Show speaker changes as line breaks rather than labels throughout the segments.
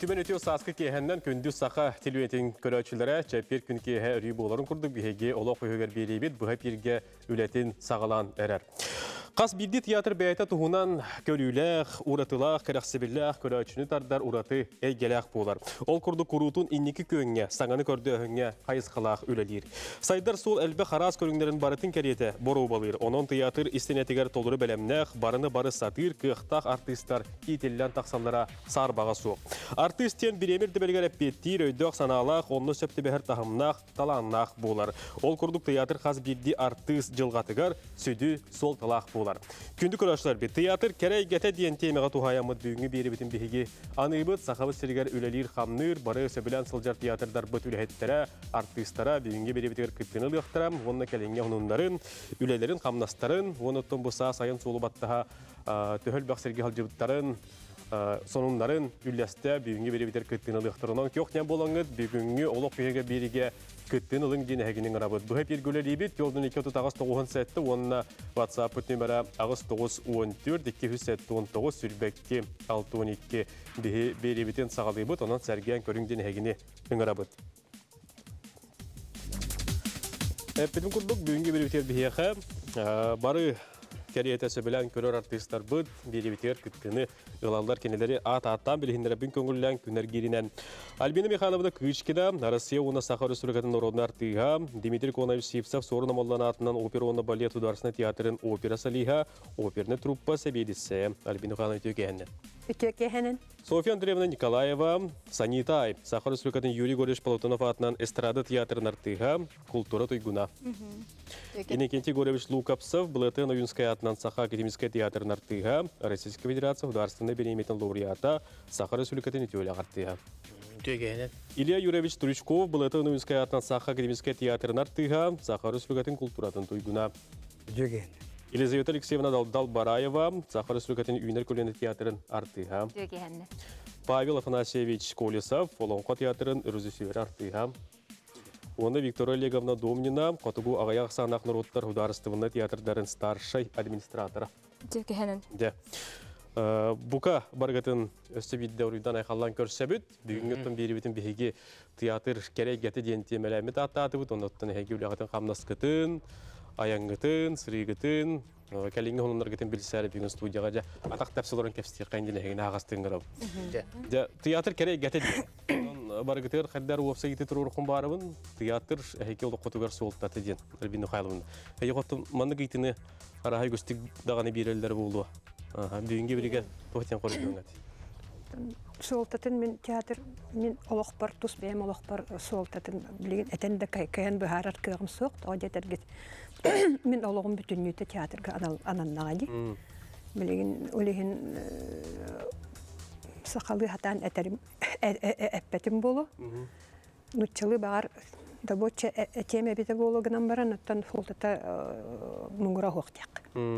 Түмен өтеу сасқы кейхеннен күндіз сақа телуетін көрәтшілері чәппер күн кейхе үрей боларын күрдік бігеге олақ өйгер берейбет бұға перге үлетін сағалан әрәр. Қас білді театр бәйті тұғынан көріләқ, ұратылақ, кәрәқсібіләқ көрәтшіні тардар ұраты әйгеләқ болар. Ол күрді күрутын иннекі көнге, саңаны көрді өңге қайысқалақ үлелер. Сайдар сол әлбі қарас көріңдерін барытын кәреті бору балыр. Onun театр истенетігер толыры бәлемнәқ, барыны бары сатыр, кықтақ артистар кейтеллән тақсаллара сар баға соқ. Артистен биремирді бәлгер әппеттер, өйдөқ саналақ, оны сөпті бәхір тағымнақ, таланнақ болар. Ол күрдік театр қаз білді артист жылғатығар, сөйді сол талақ болар. Күнді көрашылар бет. Театр кәрәй гәтә дейін темеға туғаямыд бүгінгі бері бітін бігеге аныбыт, сақабы сіргер үлелер қамныр, бары сөбілән сылжар театрдар бұт үләйттері, артистара бүгінгі бері бітігер күттіні лықтырам, оны кәленге ұнындарын, үлелерін қамнастарын, оны тұн бұса сайын солы баттыға төхіл бақсерге халжыбыттарын, сонундарын үлләсті бүгінгі бері бітер күттіні лықтырынан көқтен болаңыз, бүгінгі олық бігеге береге күттін ұлың дейін әгінің ғырабыд. Бұға пергілер ебет, елдің 2-9 сәтті, онына WhatsApp нөмірі ағыз 9-14-200-19 сүрбәкке 6-12 бері бітен сағалы бұд, онан сәрген көрің дейін әгіне ғырабыд. Әппетін күрдік бүгінгі бері бітер бігеға бары кәрiyete сөбілән көрер артисттар бұд, бері бітер күткіні ғылалдар кенелері ат-аттан білігіндері бүн көңіллән күнер керінен. Альбина Михайловна Кычкина, Россия уна Сахар Республикатын народный артыға, Дмитрий Конович Сипсов, Сорына Моллан атынан оперона балет ударсына театрын опера салиға, оперны труппа сәбедісі. Альбина Михайловна
Текехенен.
Софья Андреевна Николаева, Санитай, Сахар Республикатын Юрий Гореш Полотонов атынан эстрада театрын артыға, культура тойгуна. Иннокентий Горевич Лукапсов, Блэте Новинская атынан Саха Академическая театрын артыға, Российская Федерация Ударственной береметен лауреата, Сахар Республикатын Итюля артыға. Илья Юрьевич Туричков, Блэте Новинская атынан Саха Академическая театрын артыға, Сахар Республикатын культуратын тойгуна. Елизавета Алексеевна Далбараева, Сахар Республикатын Үйнер көлені театрын артыға. Павел Афанасьевич Колесов, Олонқо театрын режиссер артыға. Оны Виктория Олеговна Домнина, Котугу Ағаяқ Саңақ Народтар Ударыстывыны театрдарын старшай администратора. Бука баргатын өстебидді ұрыдан айқалан көрсәбіт, бүгінгі тұн бері бітін бігеге театр керек гәті ден темеләмет аттаты бұд, оныттын әге үліғатын қамнаскытын, аяңғытын, сырығытын, кәліңгі ғылымдар гетін білсәрі бүгін студияға жа атақ тәпсілерін кәпістер қайынден әгені ағастың ғырап. Театр керек гәті ден. Баргытыр қаддар уапса еті тұру ұрқын барыбын, театр әйке олық қотығар солықтаты ден, Альбина Михайловна. Әйе қоттым, маңны кейтіні арағай көстік дағаны берелдер болды. Бүгінге бірге тоқтен қорып өңәді.
Солтатын мен театр, мен олық бар, тұс бәйім олық бар солтатын білеген әтенді кайын бұхарар күйіғім соқты, о детергет. Мен олығым бүтін үйті театрға ананнаға де. Білеген өлеген сақалы хатан әппәтім болу. Нұтчылы бағар даботча әтеме беті болу ғынан баран, оттан солтата мұңыра хоқтияқ.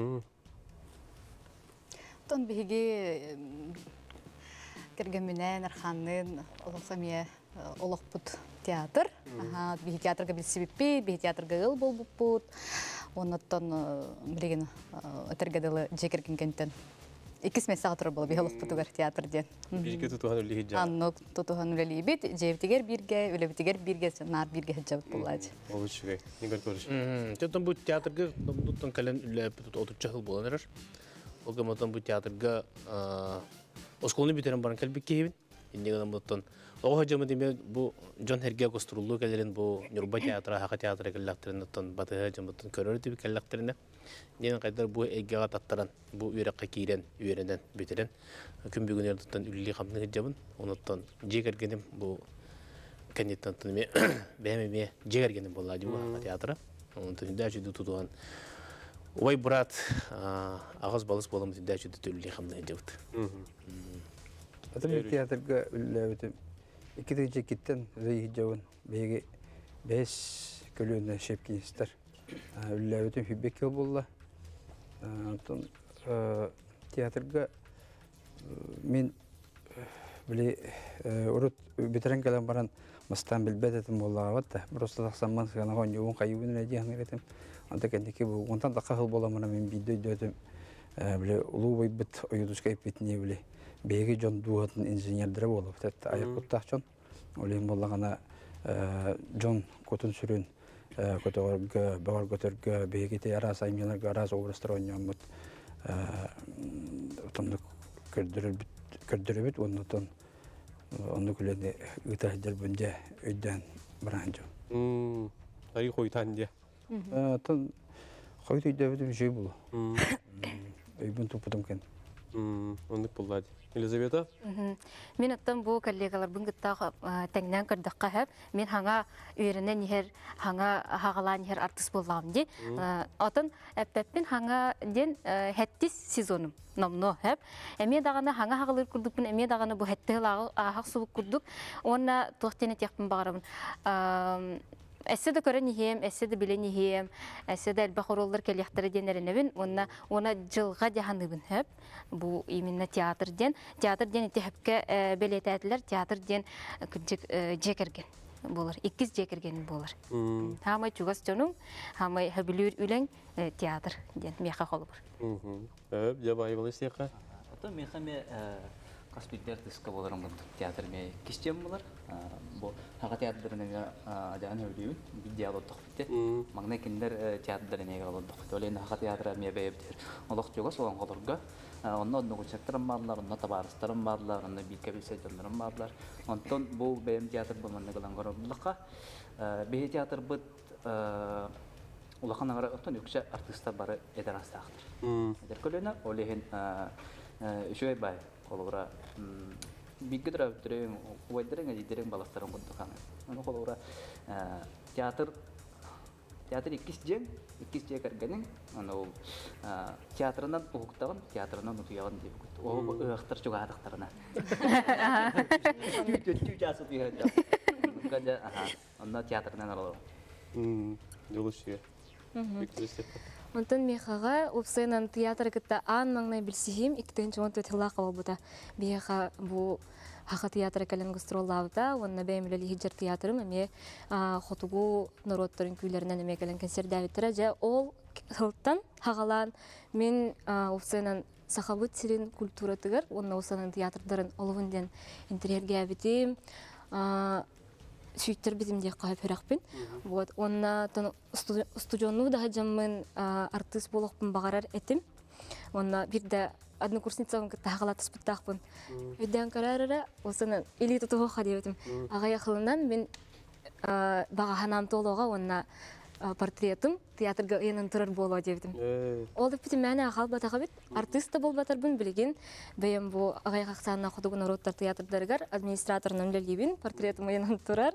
Тон биһиги кергеминен арханнын олоқсамия олоқпут театр. Биһи театрга билсибиппи, биһи театрга ыл болбуппут. Оннотон билеген этергедалы жекерген кенттен. Икис месаға тұры болу биһи олоқпутугар театр ден.
Бирге тутуған үлігі жа.
Аннық тутуған үлі бит, жевтигер бирге, үлебитигер бирге, нар бирге жабыт болады.
Ол үшігай, негер көріш.
Тетон бұл театрга, тон кәлен үлі отуча хыл болан әрір. Олгаматан бұл театрға осколны битерен баран кәлбек кейбін. Индеген бұттан. Оға жамы деме бұл Джон Херге костырулу кәлерін бұл Нюрба театра, Хақа театры кәлләқтерін батыға жамыттан көрір деп кәлләқтеріне. Неген қайдар бұл әйгеға таттаран, бұл үйраққа кейрен, үйерінен битерен. Күн бүгін ердіттан үлілі қамның жабын. Оныттан жегергенім бұл кәнеттен бәймеме жегергенім бұл Хақа театры. Онытын дәжі тұтуған. Ой, брат, ағыз балыс боламыз дәші түтілі қамдай жауыд.
Атым театрға үлләуітім. Икеті жекеттен зайы жауын бәйге бәйс көлуіне шепкеністер. Үлләуітім хүббек ел болла. Театрға мен біле ұрыт бітірен кәлем баран мастан білбәдетім боллаға батта. Просто тақсаман сығанаған еуін қайуын әдейін әретім. Анда кәндеке бұл, онтан да қағыл боламына мен бейді өйдетім. Улу ойбыт ойудышқа епетіне біле. беги жон дуатын инженердері болып. Тәтті аяқ құттақ жон. Олейін болағана жон көтін сүрін көтіғырғы, бағар көтіргі, бегеті арас аймелерге арас обрастыр ойнамыд. Отандық көрдірі біт, оны күлені ұтағыдар бүнде өйден баран жон.
Тарих қойтан де.
Қойты өйді өйді жүй бұл. Өйбін тұпыдым кен.
Ондық болады. Елизавета?
Мен оттан бұл коллегалар бұңғыттағы тәңнен көрдіққа әп, мен хаңа үйерінен ехер, хаңа хағалан ехер артыс болағым де. Отын әппәппен хаңа ден хәттіс сезоным намно әп. Әме дағаны хаңа хағалыр күрдікпін, әме дағаны бұл хәттіғыл ағақ суық күрдік, онына тоқтені текпін бағарамын. Әсі де көрін ехем, әсі де білен ехем, әсі де әлбақ оролдар кәліқтары денерінебін, оны жылға деханыбын әп. Бұл именно театр ден еті әпке бәлет әділер, театр ден жекерген болыр, 2 жекерген болыр. Хамай чуғас жоның, хамай хөбілер үлен театр ден меқа қолы бұр.
Әп, жабайы бұл істеққа?
Ата меқаме Каспиттер тыска боларым бұл театр ме кистем болар. Бұл хаға театрдарына адян өлеуін, бір диалогтық бітте. Маңна кендер театрдарына егалындық. Олейін хаға театры ме бәйіптер. Олық жоға соған қолырға. Онна одны көчектірім барлар, онна табарыстырым барлар, онна бейке білсейдерім барлар. Онтон бұл бәйім театр болманны қылан көрімділіққа. Бейі театр бұд улақан ағара оттан өкші артистар бары едер астақтыр. Едер көлені олейін үші бай. Қолуыра бейгідір өттірен, ұвайдырен әдейдерен баластарын құнды қаңы. Оны қолуыра театр 2 жен кәргенің, театрынан ұғықтағын, театрынан ұтуяғын деп күтті. Ол ұғықтар жүға адықтарына. Түтті жасы тұйған жау. Онда театрынан алау.
Жолы үшіге.
Онтан мехаға опсайнан театр кітті аң маңнай білсігім, 2-10 өтілі қабыл бұта. Бейха бұл хақа театр кәлін гастроллабыта, онына бәймілі хиджар театрым, әме қотуғу народтарын күйлерінен әме кәлін концерт дәветтірі. Жа ол қылттан хағалан мен опсайнан сақабыт сирен культура тұғыр, онына опсайнан театрдарын олығынден интерьерге әбетім. Сүйттер бізімде қайып өрәқпен. Онна студиону да жамын артист болуқпын бағарар әтім. Онна бірді однокурсницавын кітті хағалатыс бұттақпын. Өйден қарарыра, осыны элита тұғыға деветім. Ағай ақылынан мен бағаханам толуға онна портретім театрға енін тұрыр болу деветім. Ол да бітім мәне ағал батаға бет, артиста бол батарбын білген. Бәйім бұл ағай қақсанына құдығын ороттар театрдарығар, администраторын өмлелейбін, портретім енін тұрар.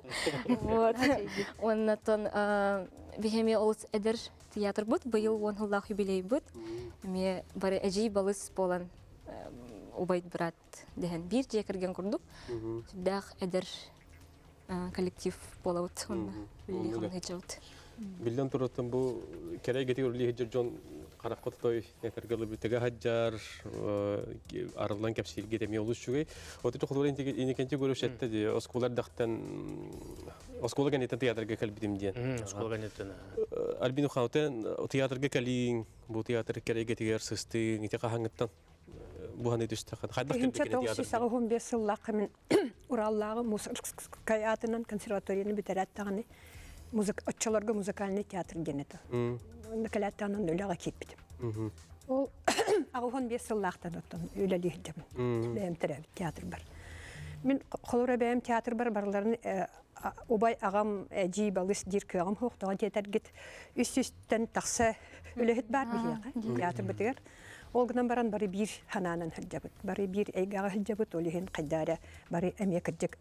Оннаттан бейхеме олыс әдір театр бұд, бұйыл 10 жылдақ юбилей бұд. Ме бары әжей балыс болан обайд брат деген бір жекірген күрдік. Сүрдәқ әдір коллектив болауыт, онна білейхін хеджауыт.
Билден тураттан бу керей гети урлі хеджер жон қараққыт той нетергалы бүтігі хаджар арылан кәпсел кетеме олыс жүгей. Оты тұқылыр инекенте көріп шәтті де осколар дақтан оскола гәнеттен театрға кәлбідім ден.
Оскола гәнеттен.
Альбину қаутен театрға кәлейін, бұл театр керей гетигер сысты, нете қағаңыттан бұғаны түстіған.
Бігінче 915 сыллақы мен Ураллағы музыкай атынан консерваторияны бітәрәттіғаны отчаларға музыкальный театр генеті. Онда кәләттіғанын өліға кетпедім. Ол 15 сыллақтан оттан өлілі едім. Бәйім театр бар. Мен қолыра бәйім театр бар барларын обай ағам әжей балыс дер көғым хоқтыға театр үст-үстен тақсы өліғіт бар бейіға театр бітігер. Ол ғынан баран бары бір хананын хілжабыт, бары бір әйгаға хілжабыт, олығын қайдары бары әмекірдік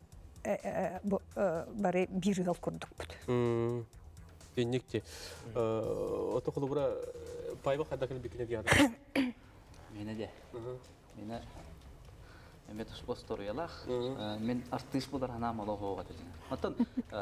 бары бір ғал көрдік бұд.
Еннекте. Оты құлы бұра пайба қадақын бекіне дейады?
Мені де. Мені әмет ұспостор елақ. Мен артист бұлар ханам олығы оға тәжін. Оттан...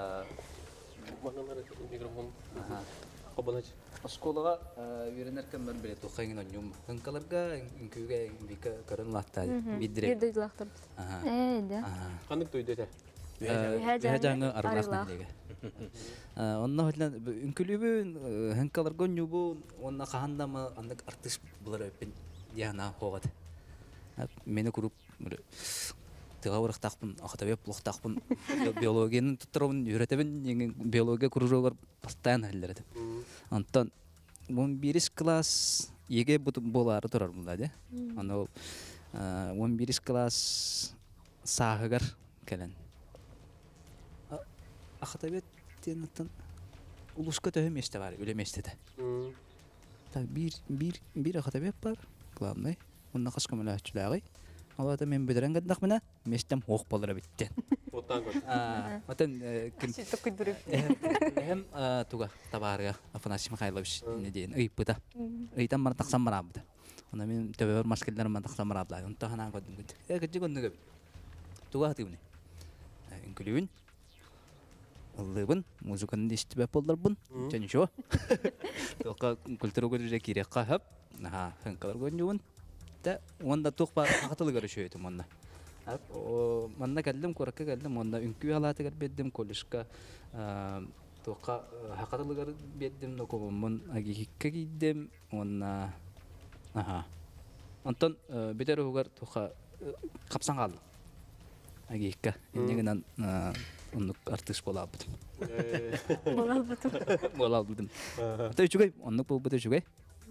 Мағанлары микрофон қобанач.
Осколаға үйренеркен мен білет оқайын ойнуым. Хынқаларға үңкіге бейкі көрін лақтады. Биддірек.
Биддірек лақтырды. Әйді.
Қандық тойды әті?
Бәжаңы арылақна деге. Онна хөтлен үңкілібін, хынқаларға ойнуым, онна қағандамы андық артист бұлар өппен яғына қоғады. Мені күріп
тыга урактакпын, ахтабеп булактакпын, биологияны туттырабын, үйрөтөбүн, биология кружогор постоянно хиллердим. Антон он 1 класс еге болары турар булда, де. Аны 11 класс сагыгар келен. Ахтабеп теннен улуска төһөм эсте бар, үлеместеде. Так бир ахтабеп бар, главный. Онна каскамалачлагы. Алата мен бедерен гаддак мына, местем хок болар биттен.
Оттан гөр.
Отан ким Эм туга табарга Афанасий Михайлович не дейин ыйпыта. Ыйтан мана таксам марабыда. Онда мен төбөр маскелдер мана таксам марабыда. Онта хана годун гыт. Гыжы гоннуга. Туга тыгыны. Инклюн. Аллыбын, музыканы дистибе болдарбын. Және шо. Тока культура көрүжө керек кахап. Ханкалар гонжуун. Та онда тукпа хатылы көрүшөйтүм онда. Манна келдим, коракка келдим, онда үнкү алаты келбедим, колышка тока хакатылы келбедим, нокомун агикке кийдим, онда Антон бетер угар тока капсан калды. Агикка, энегенен онук артист болабыдым. Болабыдым. Ата үчүгөй, онук болбута үчүгөй.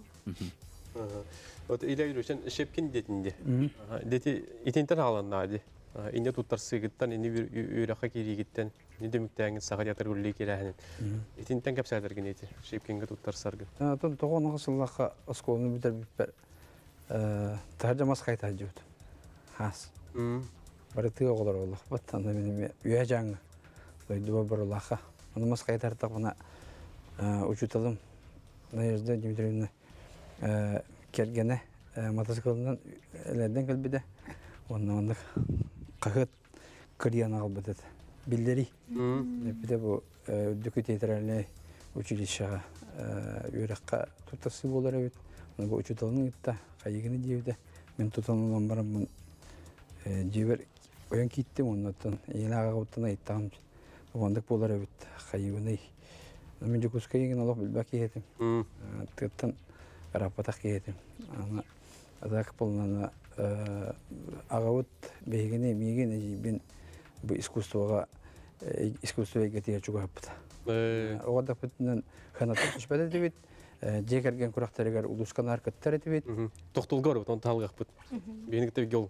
Вот иле юрушен шепкин детинде. Дети итентер аланнады. Инде туттарсы гыттан инде үйрәккә киригиттен. Ни демектәң сагаятыр гүлли кирәһен. Итентен капсалар генети. Шепкинге туттарсаргы.
Тон тогон гысыллакка осколны битер биппер. Таржамас кайта жут. Хас. Барыты оголор олох. Баттан менин үйәҗәң. Дойдуба барлаха. Аны мас кайтар тагына учуталым. Наежда Дмитриевна кергене мотоциклдан элерден келбиде. Оннан кахыт кырыян албыды. Билдери. Биде бу үдүкү театральный училищега үйрәккә тутасы булар бит. Бу учуталны итте, кайгыны дивде. Мен тутандан барам җибер оян киттем оннан. Елага уттан айттам. Ондык булар бит, кайгыны. Мен жукускайын алып билбәк етем. Тыттан рапатак кетем. Ана адак полнана агавут бегене мигене бин бу искусствога гетия чугапта. Огада путнан ханатып түшпәдә дибит. Жекерген курактарыгар улускан аркаттар дибит.
Токтулгор он талгак бут. Бенигте гол.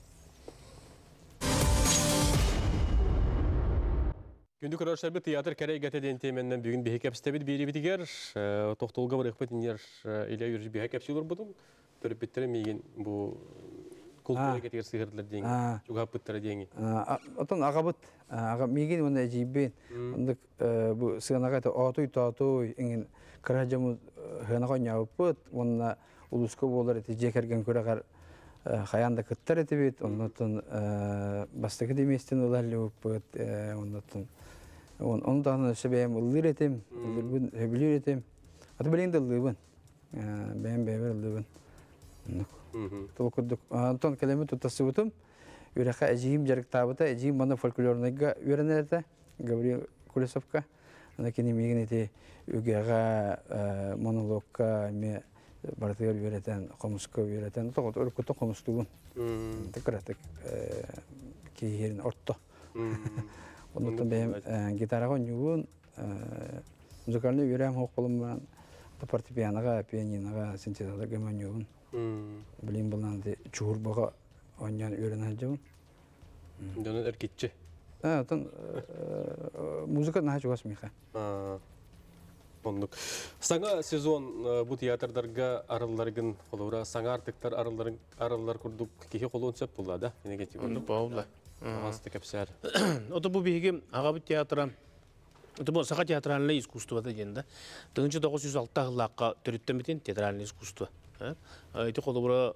Күндү көрөшөр бит театр керек гетеден теменнен бүгүн бихе кепстебит бири битигер. Токтулга бар экпет инер иле юрж бихе кепсилер бутун. Төрүп биттер меген бу культура гетер сыгырлар деньги. Чугап биттер деньги.
Отон агабыт ага меген уна жибен. Ондык бу сыганага атой инген каражамы ханага няупыт. Онна улуска болар эти жекерген көрөгөр хаянда кыттар этибит. Оннотон бастыгы деместен уларлыпыт. Оннотон Ondan sebebim ıllıretim, ıllırbın höbülüretim. Atı bilende ıllıbın. Ben beber ıllıbın. Tolkurduk. Anton kelime tutasıvıtım. Üreka ecihim jarık tabıta, ecihim bana folklornaga öğrenirdi. Gabriel Kulesovka. Anakini migneti ügega monologka me bartıyor öğreten, komuska öğreten. Tokat örkütü komustuğun. Tekrar ki yerin orta. Ondan benim gitara oynuyorum, müzikalini öğrenmem hoşlanmam. Fortepiyanoga, pianinoga, sintezatörga oynuyorum. Bilim bulandı, çuğurbağa oynayan öğreneceğim.
Dönen erkekçi.
Ondan müzik daha çok asmika.
Onduk. Sana sezon bu tiyatrlarga arılargın kolora, sana artıklar arılar kurduk ki kolon sep buladı. Yine geçti.
Bağlı.
Hasta kapsar.
Ото бу биги агабы театра. Ото бу сака театральный искусство да дегенде. 1906-жыллакка төрүттөмүтен театральный искусство. Эти колобура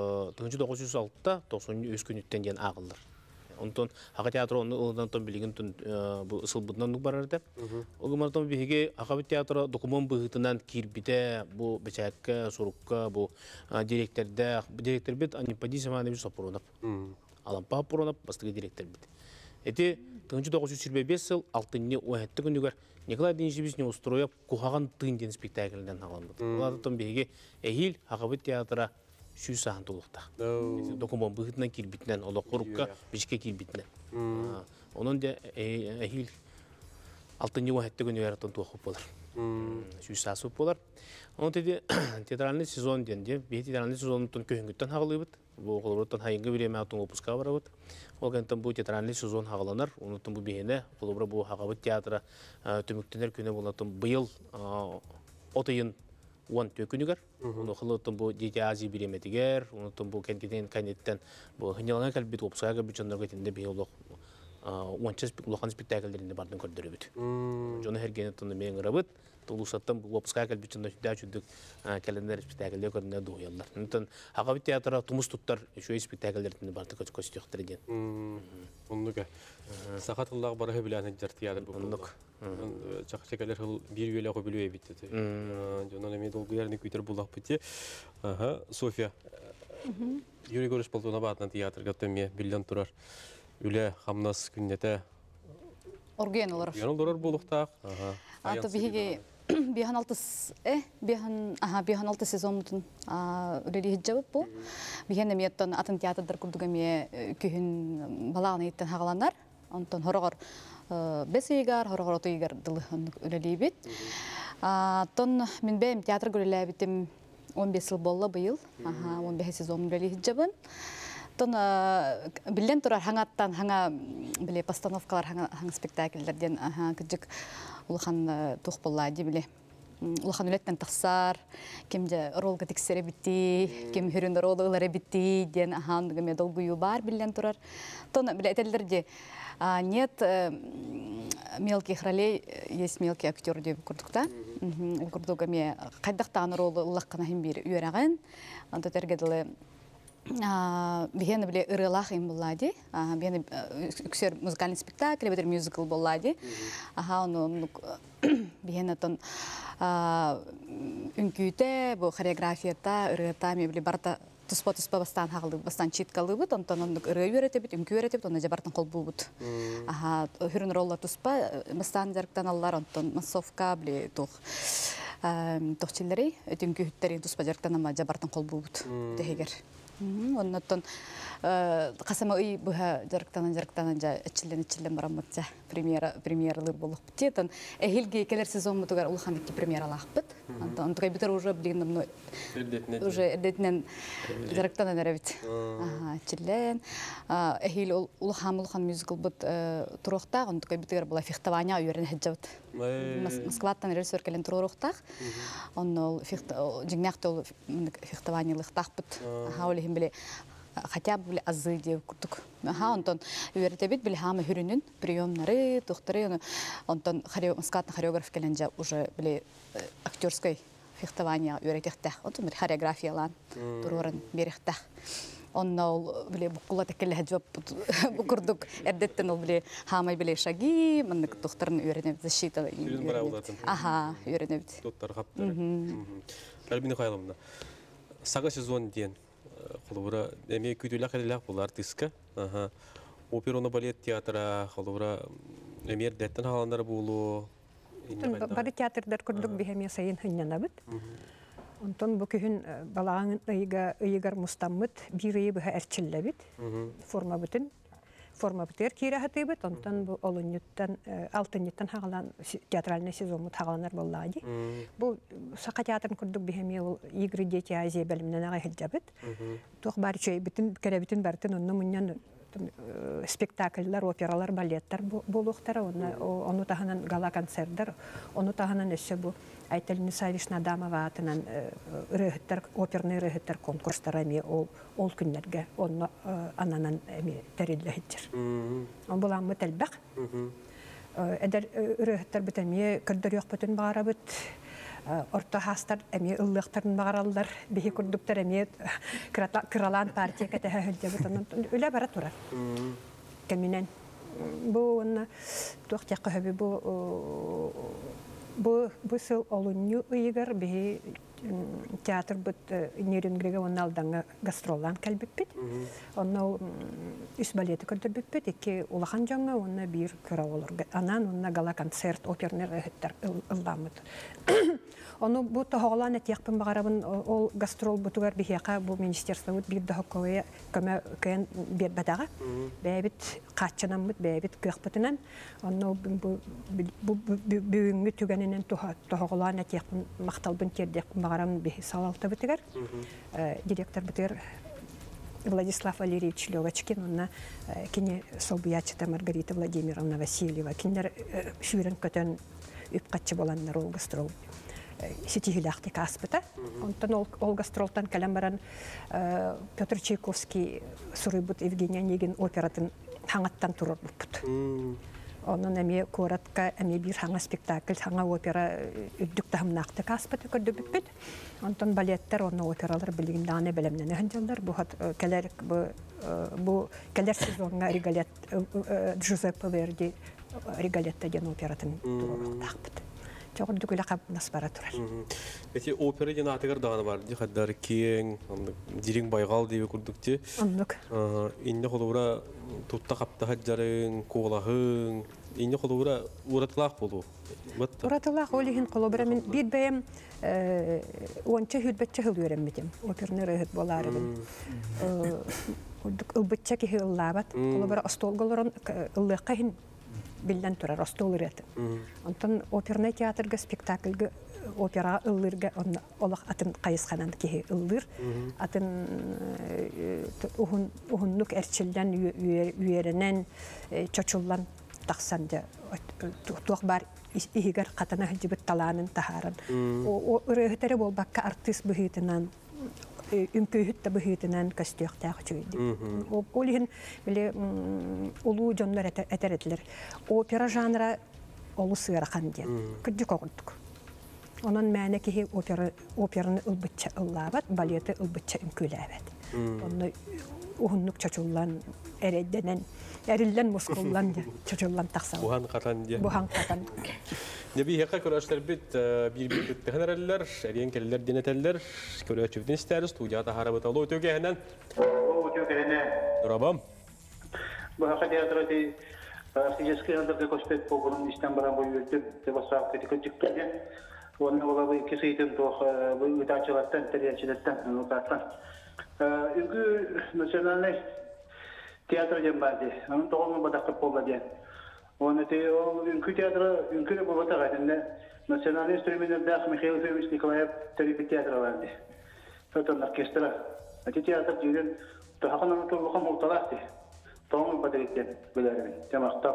1906-та 93 күнүттен ден агылдыр. Онтон ага театр ондан билген бу ысылбытынан барар деп. Огумартон биги агабы театр документ быгытынан кирбите бу бечакка, сурукка, бу директор бит Анипадий Семенович Сапронов. Алампа Пуронов бастығы директор бит. Эти 1925 жыл 6-ны 17 күнүгөр Николай Денисович не устрояп кухаган тын ден спектакльден алынды. Олардан беге эхил Агабыт театры сүйіс сахан толықта. Документ бұғытынан келбітінен, олық құрыққа бішке келбітінен. Оның да әйіл алтын еуа әтті күні әріттен туақып болар. Сүйіс сасып болар. Оның теді театральный сезон денде, бей театральный сезонын көңгіттен хағылы бұд. Бұл қолыбырттан хайынғы біреме атын опуска бара бұд. Ол кәнттен бұл театральный сезон хағыланар. Онытын бұл бейіне, қолыбыры бұл хағабыд театра төміктенер күні болатын бұйыл отайын уан төкүнігер. Оны қылыттын бұл дети Азия биреметігер, онытын бұл кәнкетен кәнеттен бұл хынялаңа кәлбет опуска кәлбет жондар көтінде бей уанча улахан спектакльдерінде бардын көрдірі бүт. Жоны хергені тұнды мен ғырабыт, тұлусаттан опуска кәлбет жондар жүдә жүдік кәлендер спектакльдер көрдінде дуғыялар. Онытын Хағабыт театры тұмыс тұттар шөй спектакльдерінде барды көстіқтір ден.
Оннуға. Сақат ұллағы бары біләні жар театр бұл.
Оннуқ.
Жақшекелер бір өлі қой білуе бітті. Жонан әмет ол ғырны күйтер бұлақ біте. София, Юрий Горыш болтуына батынан театрға төме білден тұрар. Үлі қамнас күннеті
Орген олар.
Орген олар болуқтақ.
Аты бігі бихан алты сезон мұтын үлелі хиджабып бұл. Бихан әметтен атын театрдар күрдігі ме күйін балағын еттен хағаланар. Онтан хорағар 5 үйгар, хорағар 6 үйгар дылы үлелі бет. Тон мен бәйім театр көрелі бітім 15 жыл болла бұйыл. 15 сезон үлелі хиджабын. Тон білден тұрар хаңаттан, хаңа біле постановкалар, хаң спектакльдерден күджік улахан туқ боллады біле. Улахан үлеттен тақсар, кемде ролға тексере бітті, кем хүрінді ролғылары бітті, ден ондығыме долгую бар білден тұрар. Тон біле әтелдерде нет мелких ролей, есть мелкий актер деп күрдікта. Күрдігіме қайдақтан ролы ұлаққана бір үйерағын. Анты тәргеділі бігені біле ұрылақ ең болады. Бігені үксер музыкальный спектакль, бәдір мюзикл болады. Бігені тон үнкүйті, бұл хореографията, ұрыта, мен біле барта тұспа-тұспа бастан хағылды, бастан читкалы бұд, онтан ондық ұры өреті бұд, үнкі өреті бұд, онда жабартын қол бұл бұд. Хүрін ролла тұспа, бастан жарықтан алылар, онтан массовка, біле тұқ тоқчиллері, үнкі үттері тұспа жарықтан ама жабартын қол бұл бұд, дегер. Оннаттан қасама үй бұға жарықтанан жа әчілден барамытса премьералыр болып бітетін. Әйілге келер сезон мұтығар ұлған екке премьералақ бұд. Онтығай бітір уже білгенім уже әрдетінен жарықтанан әрәбіт. Әчілден. Әйіл ұлған мюзикл бұд тұруқтақ, онтығай бітір бұла фехтования үйерін әджауд. Москваттан режиссер келен тұруқтақ. Оны жеңнәқті ол фехтованиялықтақ бұд. Олеген біле хотя бы біле азы деп күрдік. Онтан үйерітебет біле хамы хүрінін, приемнары, тұқтары. Онтан Москваттан хореограф келенже уже біле актерской фехтования үйретектәқ. Онтан бір хореографиялан тұрғырын беректәқ. Онна біле бұққыла тәкелі әджуап күрдік. Әрдеттен ол біле хамай біле шаги, мұндық тұқтарын үйретебет. Защита үйретебет. Үйретебет.
Тұқтар қаптары. Әлбіні қайлымда. Саға сезон ден. Қолыбыра әме күйтілі қәліләқ бұл артистка. Оперона балет театра, қолыбыра әмер дәттен қаландар болу.
Бары театрдар күрдік бігеме сайын хүннен абыд. Онтон бұл күйін балағын ұйығар мұстаммыд бір үйі бұға әрчілі бід. Форма бітер кейрі хаты бід. Онтон бұл олыннеттен, алтыннеттен хағалан театральный сезонмыд хағаланар болады. Бұл сақа театрын күрдік бігеме ол игры дети Азия бәлімнен ағай хілді бід. Тоқ бары чөй бітін, кәрі бітін бәртін, онны мұннан спектакльлар, опералар, балеттар болуқтары, оны тағынан гала концерттар, оны тағынан өсі бұл Айталина Савишна Адамова атынан оперный рөхіттер конкурстар әме ол күнлерге, оны ананан тәрелі хеттер. Он бұл амы тәлбәқ. Әдір рөхіттер біт әме күрдір еқ бүтін бағара бүт. Орта хастар әме ұллықтарын бағаралар, бейі күрдіктер әме кыралан партия кәті әхілде бүт. Үлі бара тұрар. Кәмінен. Бұл оны туақ тәқі хөбі бұл сыл олыню ұйығыр бейі театр бут нерюнгреге онна алданга гастроллан калбиппит. Онна үс балеты көрдөрбүппит, эки улахан жаңга онна бир көрө болор. Анан онна гала концерт, опернер эһеттер ылламыт. Оны бу тоголан этиякпын багарабын ол гастрол бутугар бихяка бу министерство бут бир дохокое көмө кен бер бадага. Бэбит каччанамыт, бэбит кыхпытынан. Онна бу бүгүнгү түгөнүнөн тоголан этиякпын макталбын тердек багарам бихи салалта бутугар. Директор бутугар Владислав Валерьевич Лёвочкин, онна кине собуячта Маргарита Владимировна Васильева, кинер шүрен көтөн үпкатчы боланнар ол гастрол. Сетихилахты каспыта. Онтан ол гастролтан калам баран Петр Чайковский сурыбут Евгения Онегин оператын хаңаттан турар буппут. Onun эми коратка эми бир хаңа спектакль, хаңа опера үддүк тахымнақты каспыты көрді бүппіт. Онтан балеттер, оны опералар білігін даны білімнен өңділдер. Бұл кәлер сезонға Ригалет, Джузеппе Верди Ригалетта ден оператын тақпыт. Жоғырды күлі қап насбара тұрар.
Эти опера ден атығыр дағаны бар, қаддар кең, дирин байғал дейбі күрдікте.
Ондық.
Инне қолуыра тұтта қапта хаджарын, қолағын, инне қолуыра ұратылақ болу.
Ұратылақ олығын қолуыра мен бір бәйім онча хүлбәтчі хыл өремметім. Опернер өйіт боларыбын. Үлбәтчі ке ұллабат. Қолуыра остолғылырын ұллыққа билден турар остол үрәте. Онтан оперный театрга спектакльга опера ыллырга олах атын кайысханан ки ыллыр атын ухуннук эрчилден үйеренен чочуллан таксанды туак бар игер катана хҗибет таланын тахарын. О үрәһтәре болбакка артист быһытынан үмкөйүттә быһытынан костюктагы чөйди. Олиһин биле улуу жоннор этеретлер. Опера жанры олу сырахан ди. Күдү когундук. Онун мәне ки операны ылбытча ыллабат, балеты ылбытча үмкөләбәт. Онны ухуннук чочуллан эредденен, эриллен мускуллан чочуллан таксан.
Бухан катан ди.
Бухан катан.
Неби хека көрәшләр бит бир төһәнәрләр, әриен келләр динәтәлләр, көрәчүдән истәрис студияда харабат алу төгәһенән. Рабам.
Бу хакыятрати физический андырга коспет погрун истан баран буйырды, тебасак кетиккәдә. Оны олабы кесейтен тох бу үтәчәләрдән, тәрҗәчеләрдән укатан. Үгү национальный театр дембады. Аны тогын бадакып булды. Он это үнкү театры үнкү булып тагында национальный инструментальный Михаил Ефимович Николаев театр варды. Фотон оркестра. Эти театр жүрен таханын толгон мулталакты. Тоң бадырыттен билерин. Тамакта.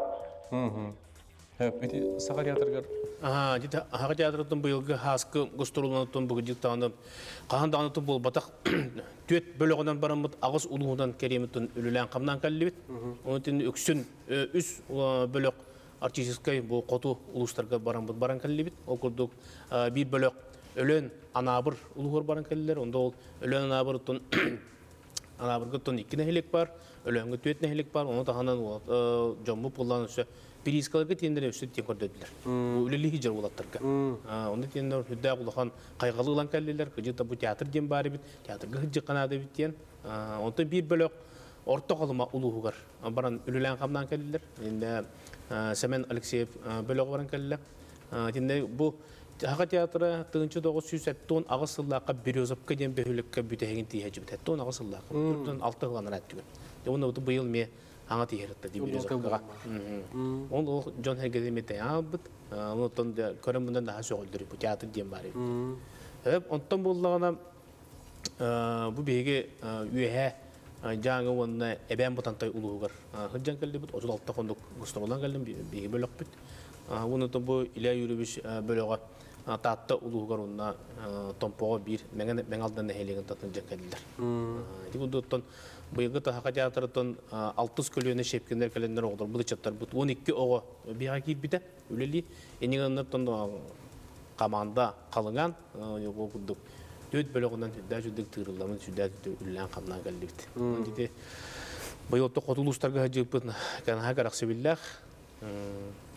Эти сахариаторгар.
Дита хага театрдан быйылгы хаскы гастролунан бүгү диктаны каһандан бол батак төт бөлөгөнөн барамыт агыс улуудан кереметтен үлүлән камнан каллыбыт. Онтен өксүн үс бөлөк артистикай бу коту улустарга барамыт баран каллыбыт. Ол курдук бир бөлөк өлөн анабыр улуур баран каллылар. Онда ол өлөн анабыртын анабыргыттан 2 нехилек бар, өлөнгө 4 нехилек бар. Оны таханан жомму пулланышты Перискаларга тендер өсөт тен көрдөдүлөр. Үлелли хижер булаттарга. Онда тендер хүддә кулахан кайгылылан каллылар, кыжыта бу театр дем бар бит, театрга хижер канады бит тен. Онда бир бөлөк орто калыма улуугар. Баран үлелән камнан каллылар. Инде Семен Алексеев бөлөк баран каллылар. Тенде бу хага театры 1970 агысыллакка Березовка ден бөлөккө бүтеген тиежибит. Тон агысыллакка. Турдан 6 гана раттыгы. Оны быйыл ме аңа тиеретте дибирезовкага. Он Джон Хегедемете абыт, онтон көрөмүндөн да сөөлдөр бу театр дем бар. Онтон боллагана бу беге үйе жаңы онна эбен бутантай улуугар. Хыджан келди бут 36 кондук густролдан келдим беге бөлөк бит. Онтон бу Илья Юрьевич бөлөгө татта улуугар онна томпого бир мен алдан хелеген татын жекелдер. Дигундоттон быйылгы хага театрдан 60 көлөөнө шепкендер келендер огдор бул чаттар бут 12 ого бияга кирбите үлели энигеннертон команда калынган йогудук төт бөлөгүнөн да жүдүк тырыламын жүдө үллән камна келдибит. Дите быйылда котулустарга жыппын кан хагарак себиллах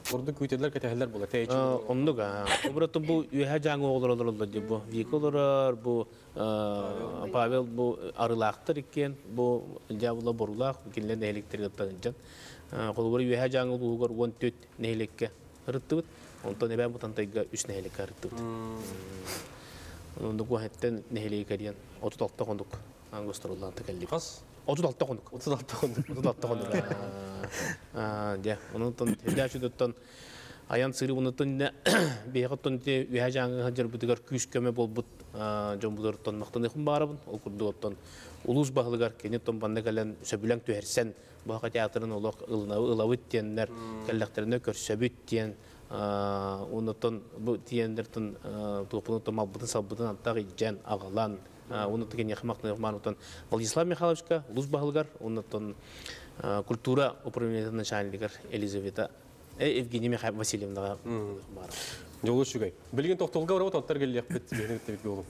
Orada kütüler ketehler bola. Teyçi.
Onluk Обратно bu ühe жаңы олар ди bu. Виколар bu Павел bu arılaqtır iken bu javula borulaq kinlen elektrik atlancan. Kolubur ühe жаңы ulugar 14 nehlekke hırtıbıt. Ondan ben bu tantayga 3 nehlekke hırtıbıt. Ondan bu hetten nehleyi kariyan 36 konduk. Angostarullan tekelli.
Kas.
36 konduk.
36 kondu.
36 konduk. Ya, ondan hediyatçıdan Аян сыры онытын бейхаттан те үһә жаңы хаҗыр битгәр күш көмә булбут җомбулардан мактан ихм барабын ул курдуттан улус баглыгар кенеттон банда калан сөбүләң төһәрсән бу хака театрын улак ылавыт тиеннәр кәлләхтерне көрсәбүт тиен онытын бу тиендерден тупны томабытын сабытын антак иҗән агалан онытын яхмакны манутан Владислав Михайловичка улус баглыгар онытын культура управлениесінің начальнигар Елизавета Евгения Михайловна Васильевна бар.
Жолы шүгай. Білген тоқтолға барабы тоқтар келек бет бейін өттебек болу.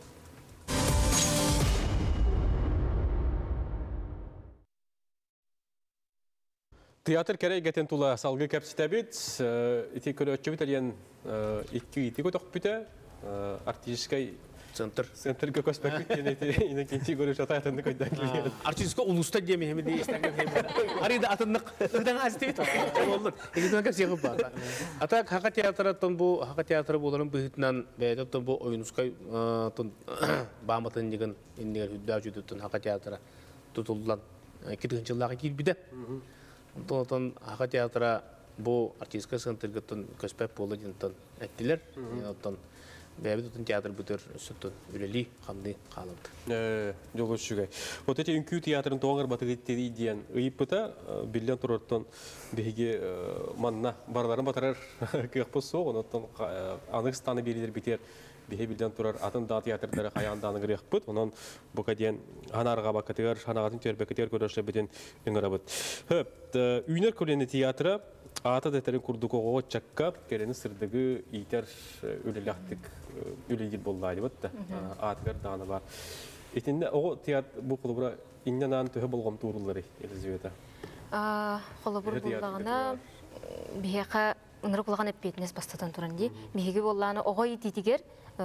Театр кәрей гәтен тула салғы кәпсітәбет. Ити көрі өтчі бітәлген ити көтіқ біті. Артистикай Центрга көспәк бит, инекенчи көрүш ата атынды көйдән килгән.
Артистка улуста деме һәм ди истәгән һәм. Арида атыннык. Үдән астет. Булды. Игезгә кәсәгә бар. Ата хака театрдан бу, хака театры буларын быһытнан бәйдәттән бу ойынускай тон баматын дигән индигә хүддә җүдәтен хака театры тутулган 2-нче елларга килбиде. Онтон хака театры бу артистка центргәтен көспәк булды дигән әйттеләр. Онтон Бәбі тұтын театр бүтір сүттін үлелі қамды қалымды.
Жолы шүгай. Вот эти үнкүү театрын тоғыр батығы теді дейін ұйыппыта білден тұрырттан бейге манна барларын батырар күйіқпіз соқ, оныттан анық станы берілер бітер бейге білден тұрар атын да театрдары қаянданы күйіқпыт, онын бұқа дейін ханарға бақытығар, ханағатын тербекетер көріші бітен үңірабыт. Үйнер көрені театры Ата дәтерін күрдік оғы чакка, керені сырдығы итер өлеләқтік өлелер боллайды бұтты. Атығар даны бар. Етінде оғы театр бұл қолыбыра иннен аны төхі болғам туырылары, Елизавета?
Қолыбыр болғағына бейеқа ұныры болған әппетінес бастатан тұран дей. Бейеге болғаны оғы ететігер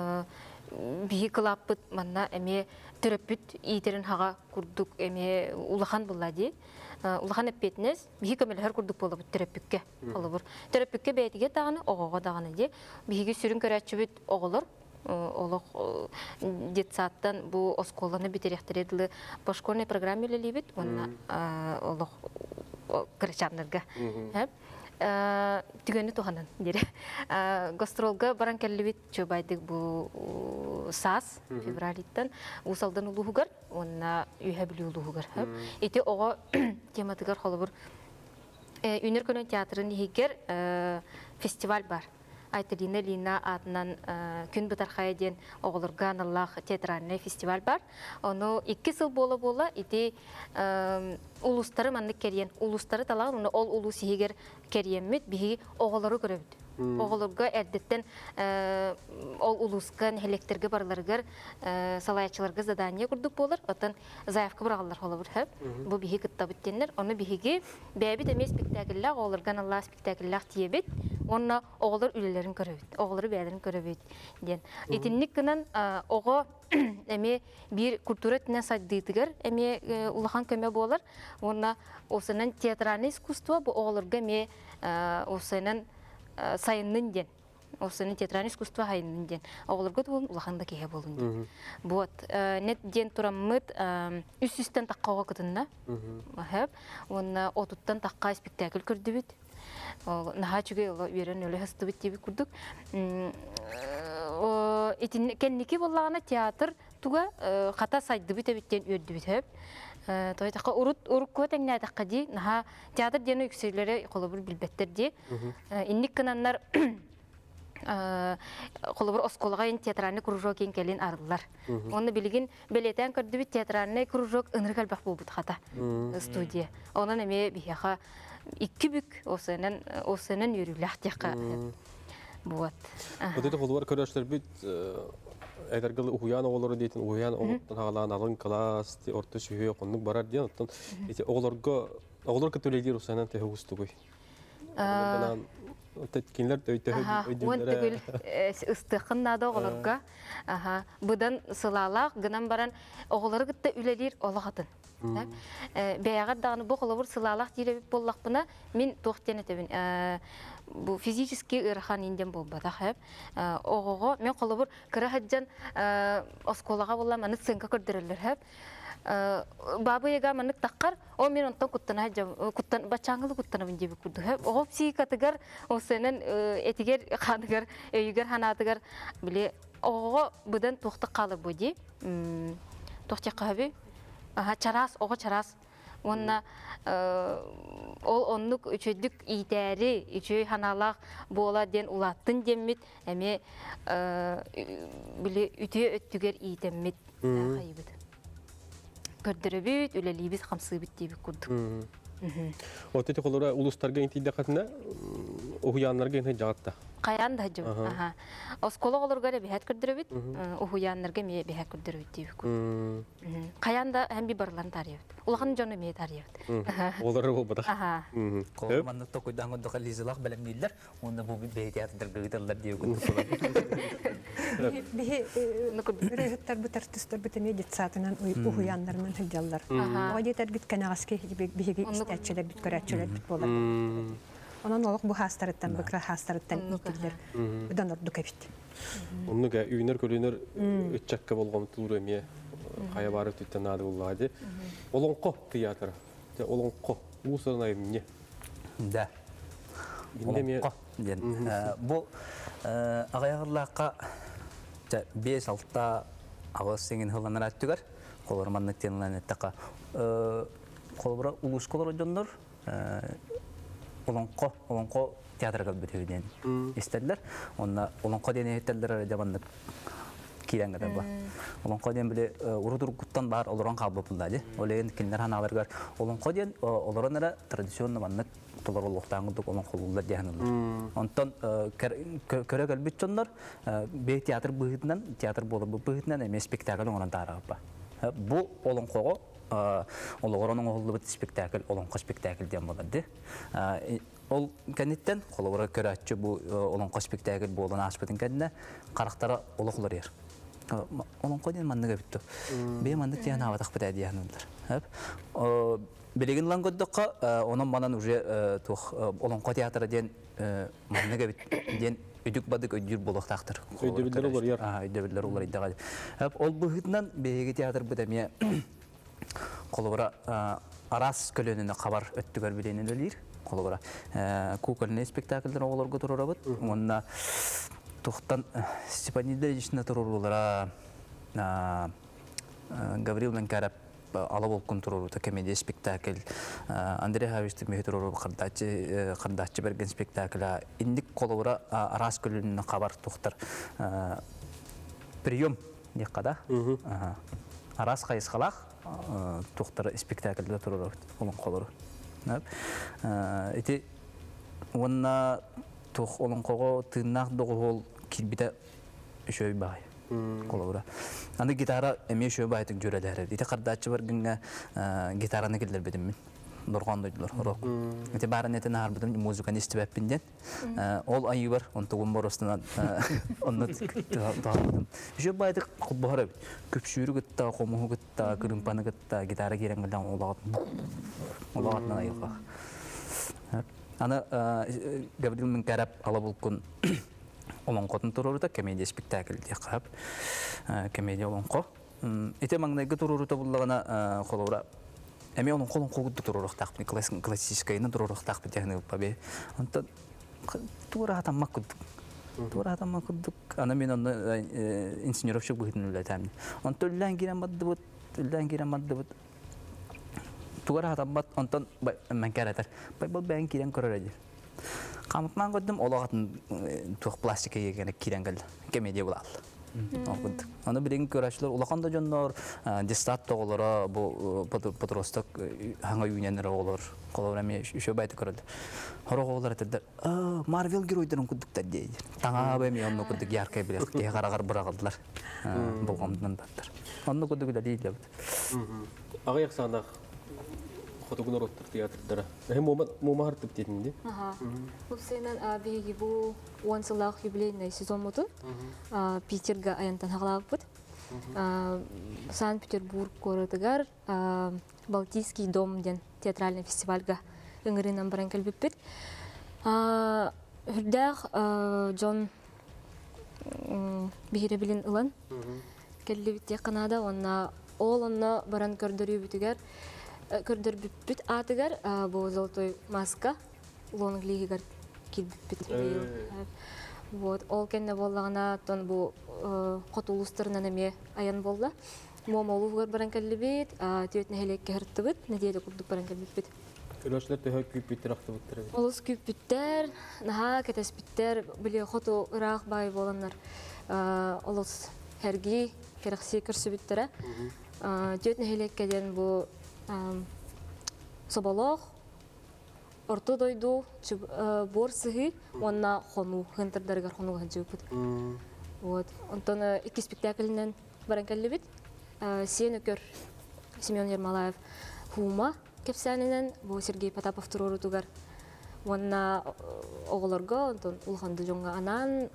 бейе қылаппыт манна әме түріппіт итерін хаға күрдік әме улахан болла дей. Улахан әппетінес бейе көмелі күрдік болы бұт түріппікке. Түріппікке бәйтіге дағаны оғыға дағаны дей. Бейеге сүрін көрәтші бүт оғылыр. Олық детсаттан бұл осколаны бітеректереділі башқорный программы үлелей біт. Олық кірчанларға. Түгені туғанын дере. Гастролға баран кәлі бит чөбайдық бұл сас, февралиттан. Усалдан ұлығығар, онына үйе білі ұлығығар. Еті оға тематығар қолы бір Үнер көне театрын егер фестиваль бар. Айтылина Лина атынан күн бұтар қайден оғылырған Аллах театральный фестиваль бар. Оны 2 сыл бола-бола, ити улустары манны керен. Улустары талағын, оны ол улус егер керенмет, бігі оғылары көрөбді. Оғылырға әрдеттен ол улусқан электрге барларғар салаячыларға задания күрдік болыр. Отын заявка бұрағалар қолы бір. Бұл бігі күтті бүттенлер. Оны бігі бәбі дәме спектакллақ, оғылырған Аллах спектакллақ тиебет. Оны оғылыр үлелерін көрөбет. Оғылыр бәлерін көрөбет. Етіннік күнін оғы әме бір культура тінен саддыйтығыр, әме улахан көме болыр. Оны осының театральный искусство бұл оғылырға әме осының сайынның ден. Осының театральный искусство хайынның ден. Оғылырға туын улаханда кейе болын ден. Вот. Нет ден тұраммыд үс-үстен таққауға күтінна. Оны отуттан таққа спектакль көрді бет. Наха чүге үйерен өлі хысты бет дебі күрдік. Кәннеке болағына театр туға қата сайды бет әбеттен өрді бет. Тойтаққа ұрық көт әңіне айтаққа дей, наха театр дені үксейлері қолы бір білбеттер дей. Иннік кінанлар қолы бір осколыға ен театральный кружок ен кәлін арылар. Оны білген белетен көрді бет театральный кружок ұныр кәлбақ бұл бұд қата студия. Онын әме бейеға 2 бүк осының үйрілі ақтияққа бұд.
Вот это қолуар көрәштер бет Әдәргіл ұғыян оғылары дейтін, ұғыян оғыларын ағалан алын класс, орты шүйе қонның барар дейін, оғыларға төлейдер ұсайынан тәхі ұсты қой. Теткинлер
Он төгүл ыстықын нады оғылырға. Бұдан сылалақ, гынан баран оғылары гітті үлелер олағатын. Бәяғат дағыны бұл қолы бұр сылалақ дейребіп боллақпына мен тоқтен етебін. Бұл физически ұрхан енден бол бадақ. Оғығы мен қолы бұр кірі хаджан осколаға болла маны сыңға көрдірілер. Бабы ега маннык таққар, о мен онтан куттана куттан бачаңылы куттана бин жебі күрді. Оғып психикатыгар, о сенен этигер ханығар, өйгер ханатыгар, біле, оғы бұдан тоқты қалы бұди. Тоқты қабы, чарас, оғы чарас. Онна ол оннук үчөдүк итәри, үчөй ханалақ бола ден улаттын деммит, әме біле үтө өттігер итеммит қайбыды. Көрдірібіт, үлелейбіз, қамсыбіт дейбі күрдік.
Отеті қолыра ұлыстарға ентейді қатына, ұхуянларға ентей жағатта?
Қаян да жым. Оскола оларға бәхәт көрдірібіт, ұхуянларға ме бәхәт көрдірібіт дейбі күрдік. Қаян да әмбі барларын тариябыд. Улағын жоны ме тариябыд.
Олары ол бұдақ.
Қолманны тоқойдан ғындыға лизылақ бәлемнейлер, онда бұл бәйтеатыдар гығыдарлар дейі күрдік.
Рехеттер бу тартыстар битеме детсатынан уяннарынан хыдаллар. Одетер бит канагаски биги истәчелер бит көрәчелер бит болар. Онан олық бу хастарыттан быкра хастарыттан итилер. Будан ордука бит.
Оннуга үйнер көлөнөр үтчәккә болгон туры ме кая барып түттен ады буллады. Олонко театр. Олонко усына эмне?
Да. Олонко. Бу агаярлакка 5-6 авыз сеңін хыланар әттігер, қолырманнық тенілен әттіға. Қолыбыра ұлыс қолыр жондар, олонқо театрға бітігіден істеділер. Олонқо дені әттелдер жабандық кейлен ғадар ба. Олонқо ден біле ұры-дұры құттан бар олыран қалбы бұлдады. Олеген кендер ханаларғар. Олонқо ден олыран әрі традиционны маңнық толар олуқтан ғылдық олон қолылар дегенілер. Онтан көрі кәлбет жондар, бей театр бұғытынан, театр болы бұғытынан әме спектакль оңыран тарағып ба. Бұл олон қоғы, олығыраның оғылы бұт спектакль, олонқы спектакль ден болады. Ол кәнеттен, қолығыра көрі әтші бұл олонқы спектакль болын аспетін кәдіне, қарақтары олықлар ер. Олонқы ден маңныға бітті. Бей маңнық деген аватақ бұт әдейенілер. Белеген лан көддіққа, оның манан уже олонқо театры ден маңныға бітден үдік бадық өддер болықтақтыр.
Өйдебілдер олар ер?
Өйдебілдер олар идеғады. Ол бұғытынан бейгі театр бұдаме қолыбыра арас көлөніне қабар өттігер біленін өлейір. Қолыбыра кукольный спектакльдер оғыларға тұрыр абыд. Онына тұқтан Степанидер ешіне тұрыр олара Гаврил Менкарап алып олқын тұрыруда комедия спектакль, Андрей Хавистік мехе тұрыру қырдатчы берген спектакля. Индік қолуыра арас көлініне қабар тұқтыр. Прием не қада? Арас қайысқалақ тұқтыр спектакльді тұрыру олың қолыру. Эти онна тұқ олың қолы тыңнақ доғы ол келбіті үшөй бағай. Қолауыра. Аны гитара әме шөй байтық жүрелері. Ите қардатшы бар гінгі гитараны келдер бедім мен. Нұрған дойдылар. Ите барын әтін арбыдым музыканы істебәппінден. Ол айы бар, он тұғын бар остынан онны тұғалмадым. Шөй байтық құлбағыр әбі. Көпшүйірі күтті, қомығы күтті, күрімпаны күтті, гитара керенгілден олағатынан айылға. Аны Гаврил Менкарап алып олқын Олонқотын тұрырыда комедия спектакль де қап, комедия олонқо. Ите маңнайғы тұрырыда бұллағына қолуыра, әме олонқолын қоғыдды тұрырықтақ, классическайны тұрырықтақ бітегіні ұлпабе. Онтан тура атаммақ күддік. Ана мен оны инсинеровшық бұғытын үлі әтәмін. Онтан үллән керен мадды бұд. Тура атаммат, онтан мәнкәр әтір. Бұл бәйін керен көрір әдер. Қамытман көддім, олағатын тұқ пластика егені керен кәлді. Комедия бұл алды. Оны білеген көрәшілер, олақанда жонлар, дистат тоғылары, подростық хаңа үйненері олар. Қолауыр әме үші бәйті көрілді. Хорақ олар әтірдер, Марвел геройдарын күдіктер дейді. Таңа бәме оны күдік яркай білек, кей қарағар бұрағылдылар. Бұл қамдынан даттыр. Оны күдік үлі дейді.
Ағаяқ сағынақ хотугун ороттар театрдара. Мома хартып детинде.
Ага. Бұл сенен беги бұл 10 жыллық юбилейный сезон мутун. Питерга аянтан хағалап бұд. Санкт-Петербург городыгар Балтийский дом ден театральный фестивальга ыңырынан баран кәлбіп бит. Хүрдәғ Джон бігері білін ұлан кәлі бітте қанада, онна баран көрдірі бүтігер, көрдір бүт атыгар, бұл золотой маска, лоның лигігер кел бүт. Ол кәнне болағына тон бұл қотулыстырынан әме аян болды. Мома олуғыр баран кәлі бет, түйетіне хелекке хыртты бет, недейді күрдік баран кәлі бет.
Көрөшлер төһө күйіп биттер ақты бүттер.
Олыс күйіп біттер, наға кәтәс біттер, біле қоту ұрақ бай боланар. Олыс әргі керексе көрсі біттері. Түйетіне хелекке ден бұл соболоқ, орты дойду, бор сығы, онна хону, ғынтырдарығар хону ғанчы өпіт. Онтан 2 спектаклінен баран кәлі бит. Сен өкөр Семен Ермолаев хума кепсәнінен, бұл Сергей Потапов тұрору тугар. Онна оғыларға, онтан ұлғанды жоңға анан,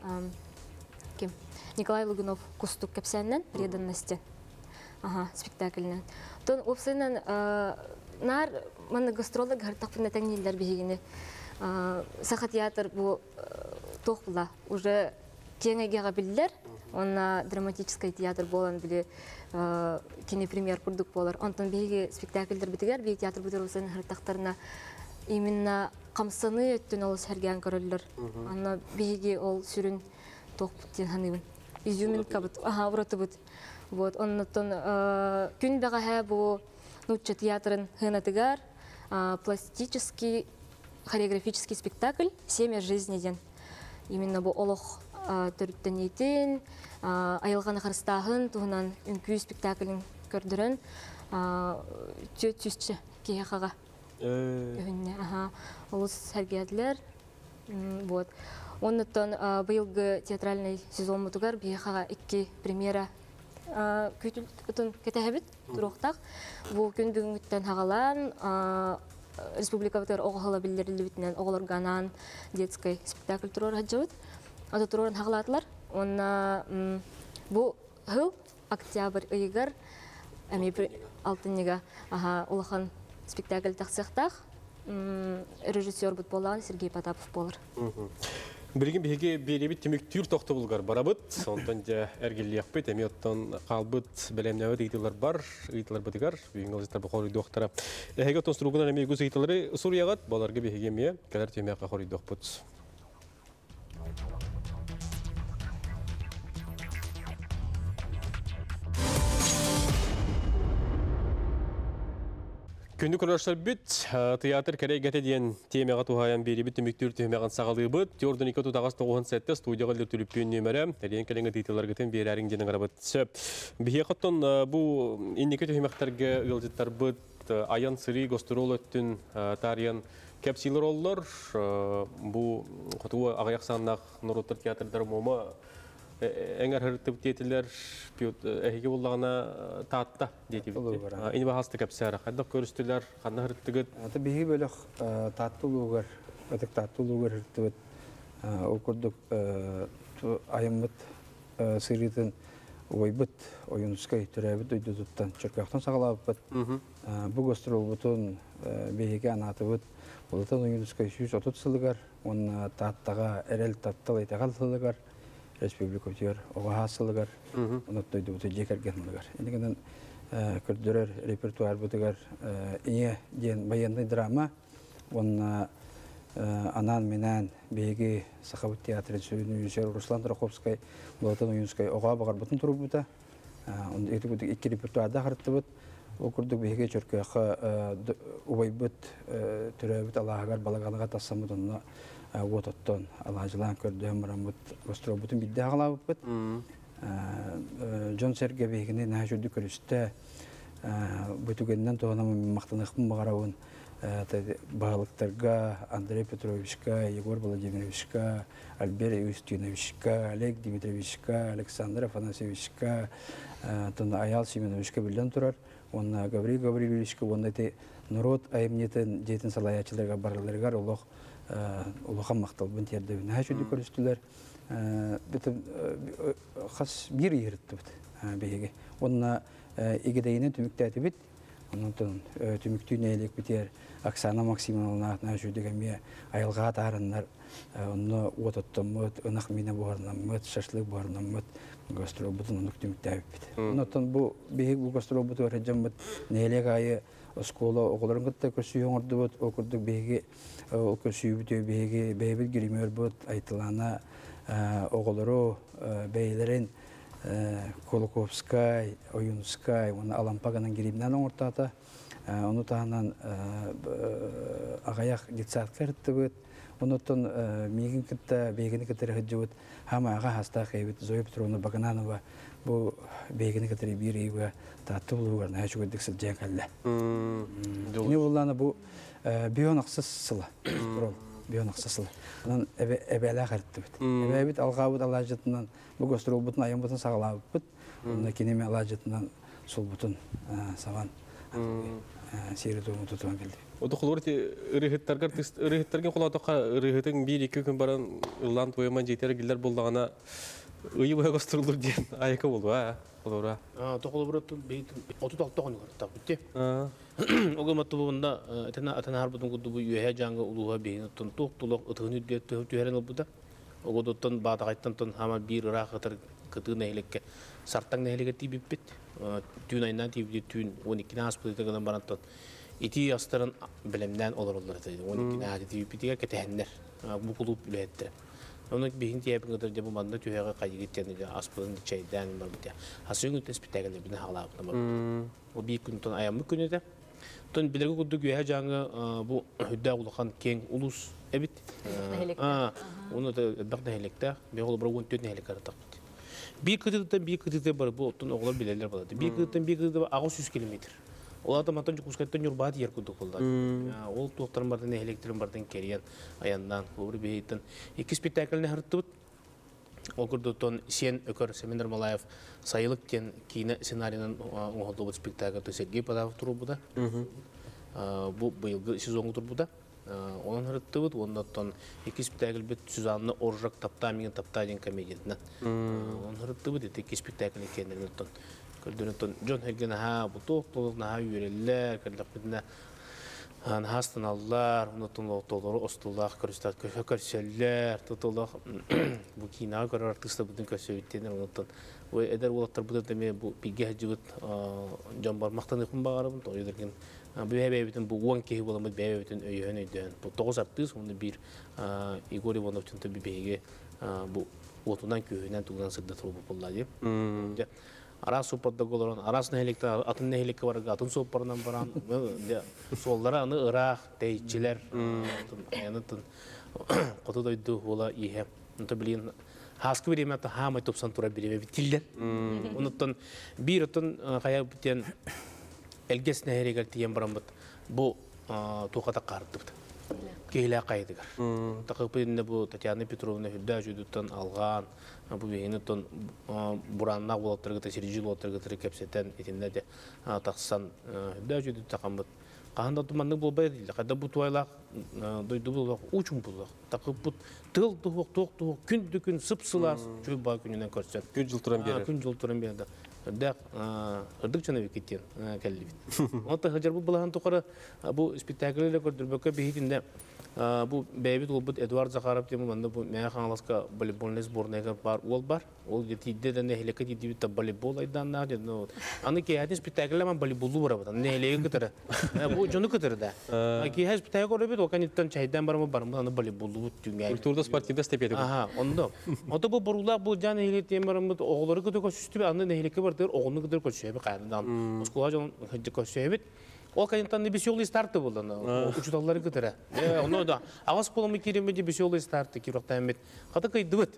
Николай Лугунов кустук кепсәнінен, преданностен спектаклінен. Тон опсайнан нар маны гастролог ғартақпын тәңнелдер бейгені. Саха театр бұл тоқ бұла. Уже кеңегеға білдер, онна драматический театр болан біле кинопремьер күрдік болар. Онтан бейге спектакльдер бітігер, бейге театр бұдыр осының ғартақтарына именно қамсаны өттін ол сәрген көрілдер. Онна бейге ол сүрін тоқ бұттен ханыбын. Изюминка бұд, ұраты бұд. Оннан күн бәғаға бұл Нучча театрын хынатыгар, пластический, хореографический спектакль «Семя жизнеден». Именно бұл олық түріттен етін, айылғаны қарыстағын, туғынан үнкүй спектаклін көрдірін, түйет-түйістші кейхаға өйінне. Олыс сәргедлер. Оннаттан бұйылғы театральный сезон мұтығар бейхаға 2 премьера көйтілтін кетәбіт тұруқтақ. Бұл күн бүгінгіттен хағалан республика бұтығар оғылы білдерілі бітінен оғылырғанан детский спектакль тұрор хаджауыд. Аты тұрорын хағалатылар. Онна бұл ғыл октябрь ұйығар әмей алтыннеға ұлыған спектакль тақсықтақ. Режиссер бұт болған Сергей Потапов болыр.
Білген беге беребет темектүр тоқты бұлғар барабыт, сонтан жа әргелі яқпет, әме оттан қалбыт бәлемнәуі дейтілер бар, ұйтылар бұдығар, бүйін алыстар бұл қорыйды оқтара. Әхеге оттан сұруғынан әме көз ұйтылары ұсұрияғат, баларға беге ме, кәлер темеяққа қорыйды оқпыт. Күнді көрәшілер бүт, театр кәрейгәті дейін темеға туғаян бері бүт үміктер түймеған сағалы бұд. Теордың 2-9 сәтті студияғалдыр түліппен нөмірі, әлен кәліңі дейтілергетін бері әрің денің ғарабыт. Біге қаттан бұл иннекі түймектерге ұлжыттар бұд, аян сыры гострол өттін тариян кәпсилер олар. Бұл құтуы ағаяқ саңнақ Нұроттар театрдар мома әңгер хыртып детілер әйге болағына таатта деті бітті. Ені бағасты кәпсәрі. Қайдақ көрістілер, қанна хырттығыд?
Аты бейгі бөлік таатты ұлығыр, өтік таатты ұлығыр хыртты бұд. Ол көрдік айымбыт сырытын ойбыт, ойынышқай түрәбіт өйді тұттан чөркақтан сағалап бұд. Бұл гострол бұтын бейге анаты бұд. Олытын ойынышқай 130 сылығар, оны тааттаға әрел таттал айтағал сылығар. Республика өтер, оға асылығар, ұнаттойды бұты жекерген мұлығар. Endikenden көрдірер репертуар бұтығар ие ден баянный драма, оны анан менен бейгі Сахабыт театрын сөйін үйінсер Руслан Троховскай, Болатын Уюнскай оға бағар бұтын тұрып бұта. Екі репертуарда қарытты бұт. Ол күрдік бейге чөркеқі ұбай бұт, түрі бұт Аллахағар балағаныға тассам бұтынна Оттон алажылан көрдім мұрамыт остров бұтын бидді ағылабы бұт. Джон Серге бейгіне нәй жүрді көрісті бұтыгеннен тоғынамын мақтанықпын бағарауын бағылықтарға Андрей Петровичка, Егор Владимировичка, Альбер Юстиновичка, Олег Дмитриевичка, Александр Афанасьевичка, Аял Семеновичка білден тұрар. онна Гаврил Гавриловичка онна те народ айымнетін жетін салаячыларға барыларығар олоған мақталбын тердебін. Хәшуді көрістілер бітім қас бір ерітті біт бейге. Онна егедейінен түміктәті біт, оннан түміктүйін әйлек бітер Оксана Максимовна хәшудігі ме айылға тарынлар, онна отыттымыт, ынақ мені бұғарнамыт, шашлық бұғарнамыт, гастрол бұтын онық түміктәбі біт. Оннан бұл бейге бұл гастрол бұты өрәджамыт, нәйлек айы Оскола оғыларын күтті көрсүй оңырды бұд, оқырдық бейге көрсүй бүті бейге бейбіл гример бұд, айтылана оғылыру бейлерін Колоковскай, Оюнскай, оны Алампаганан гримнан оңыртата, оны тағынан ағаяқ детсат кәрітті бұд, онытын мегін күтті бейгіні күттері хүджі бұд, хама аға хаста қайбет Зоя Петровна Багананова bu beygini katari bir evi tatlı bulurlar. Ne çok ödük sıcak halle. Ne bulana bu biyonaqsız sıla. Biyonaqsız sıla. Onun ebele karttı bit. Ebebit algabut alacatından bu gösterol butun ayın butun sağlabıt bit. Onun kinemi alacatından sol butun savan. Seyri doğumu tutulan bildi.
O da kulurti ırıhıtlarga kulağıda ırıhıtın bir iki gün baran ılan toyaman jeytere giller bulduğuna Uyuy bu gösterulur diyen ayaka oldu ha. Olur ha.
Toqulu buratın beytin 36 toqunu qartaq bitti. O gamatı bunda atana harbutun kudu bu üye janga uluğa beyin tun toqtuluq ıtığını diye tüheren olbuda. O godottan bada qaytan tun hama bir raqatır kıtı nehlekke sartang nehlekke tibip tün aynan tibip tün 12 nas pıtıqadan barantan. İti astarın bilimden olurlar dedi. 12 nas tibip diye ketehenler. Bu kulup ületti. Onun bihin diye bir kadar da bu manda tüyega kayıt yani aspılın çaydan var bu diye. Hasın gün tespitekle bir halakta var. O bir gün ton ayamı günü de. Ton bilgi kudu güya janga bu hüdda ulukan keng ulus ebit. Onu da bakta helekte. Bir ol bırakın tüyne helekar tak. Bir kıtıda var bu ton oğlan bileler var. Bir kıtıda ağus 100 kilometre. Ola da matan kuskaytan yurbat yer kudu kullar. Ol tuğtarın bardan elektrin bardan keriyen ayandan kulur beyitten. İki spektaklini harıttı. O kurduton sen ökör Semender Malayev sayılık diyen kine senaryodan oğuldu bu spektakl Sergey Padov turu bu da. Bu yılgı sezonu turu bu da. Onun harıttı bu. Ondan iki spektakl bit Süzanlı Orjak taptamingen taptajen komediyetinden. Onun harıttı bu dedi iki spektakl kendinden. Kırdığınızdan John Helgen ha bu topluluk naha üyeler kırdıklarına hastan allar unutun otoları ostullah kristal köşeller tutullah bu kina kadar artistler bütün köşevetler unutun ve eder olatlar bu da deme bu bilgi hacıvit jambar maktan yapım bağırım to yüzerken bu bütün bu wanki bulamı bütün öğünüden bu toz artist onu bir Igor Ivanov'un tabi bilgi bu otundan köyünden tuğdan sıkda turu popullar diye. Aras sopadda golaran, aras nehelikte, atın nehelikte var, atın soparından baran, sollara anı Irak, teyitçiler, yanıtın, kutu doydu ola iyi. Onu bilin, haskı biriyim hatta hamay topsan tura biriyim, bitilden. Ondan bir atın kaya biten elges nehelikte diyen baran bu tuğata kardı. Keyle kaydıgar. Takıpında bu Tatyana Petrovna hüdda jüdütten alğan, bu beğeniton buranna olatırgıta, siricil olatırgıta kepseten etinde de taksan hüdda jüdüt takambıt. Kahanda tumanlık bulbaya değil. Kada bu tuvaylaq doydu bulaq, uçun bulaq. Takıp bu tıl tuğuk, tuğuk, tuğuk, kündü gün sıpsılas. Çünkü bağ gününden körsen.
Gün жылтыран бері.
Gün жылтыран beri. Hüdda hırdık çana vikityen kelli bit. Ondan hıcar bu bulağın tuğara bu spektakliyle gördürböke bihitinde bu bebit olbut Eduard Zakharov diye manda bu meya kanalaska voleybolne sbornaya var ol var. Ol yetide de nehleke yedi bit voleybol aydan da no. Anı ki hadis spektaklle man voleybolu var batan. Nehleke kıtara. Bu jonu kıtara da. Ki has spektakl olbut o kanittan çaydan barım anı voleybolu dünya.
Kulturda sportivda stepedi.
Aha, onda. Onda bu borula bu can ehliyet diye barım oğulları kıtı koşuştu anı nehleke vardır. Oğlunu kıtır koşuyor bir qaydan. Moskova jon hıcı koşuyor bit. O kanıttan da bir şey startı buldu. Uçutalları kıtıra. Onu da avaz polumu kiremedi bir şey startı ki rakta emet. Hatta kaydı bit.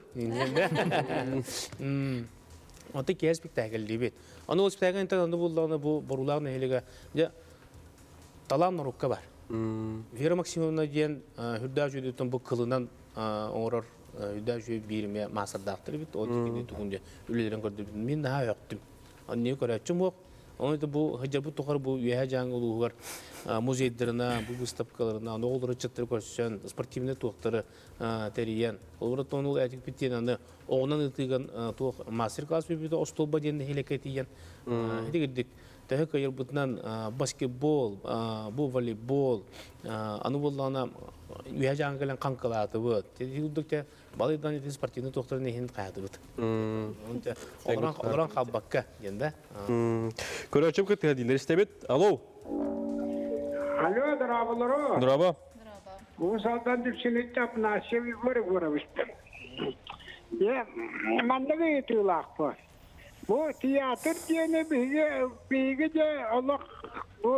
Hatta ki spektakl dibet. Onu o spektakl da buldu bu borular nehilega. Ya talan norukka var. Vera Maksimovna diyen hüdda jüdütten bu kılından orar hüdda jüdü birime masar dağıtır bit. O dikini tuğunca ülelerin gördüm. Min daha yaptım. Anne yukarı açım yok. Onu da bu hacı bu tohar bu üye janğı oluğlar muzeylerine, bu выставкаларına, ne olur çıtır koşan, sportivne tohtarı teriyen. Olur da onu etik bitiyen anı oğunan ıtıgan toh master class bir de ostolba diyen heleketiyen. Hadi gittik. Daha kayır bundan basketbol, bu voleybol, anı bollana üye janğı gelen kankalatı bu. Dedi udukta balıdan yedi sportivne tohtarı nehin kaydı bu. Oran kabbakka yende.
Көрәчем көтті дилер істебет. Алло.
Алло, здраволоро.
Драба.
Усалдан дипсилит апна севи görüp. Ya, mandagi etulakpa. Bu tiyatr diyene bilgi Allah bu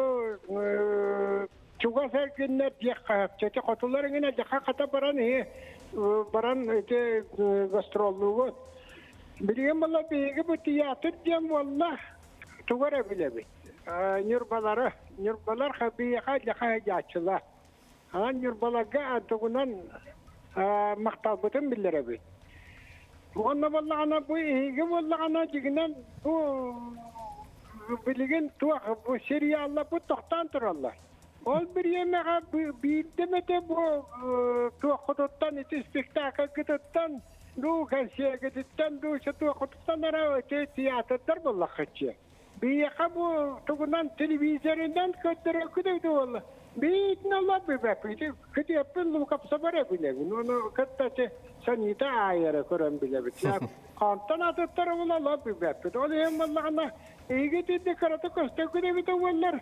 çuga serkinler diye çete kotuların yine kata baran gastrolluğu. Bilgim valla bilgi bu tiyatr diyem valla tugara bile bir. Nürbalar habiye jaçılar. Nürbalaga adıgınan maktabıtın bilire bir. Ona valla ana bu iyi valla ana diginen bu bilgin bu seriyalla bu toktan turallar. Ol bir yemeğe bir demete bu tuğuttan iti spektakl gıdıttan du kansiye gıdıttan du tuğuttan ara tiyatrlar valla kaçıyor. Bir yaka bu tuğunan televizyonundan kötü valla. Bir Allah bir bakıydı. Kötü yapın bu kapsa var bile. Onu katta sanita ayara kuran bile bit. Ya kantan atıtlar valla Allah bir bakıydı. O hem valla ana iyi gitti karata kosta kötü bir tavallar.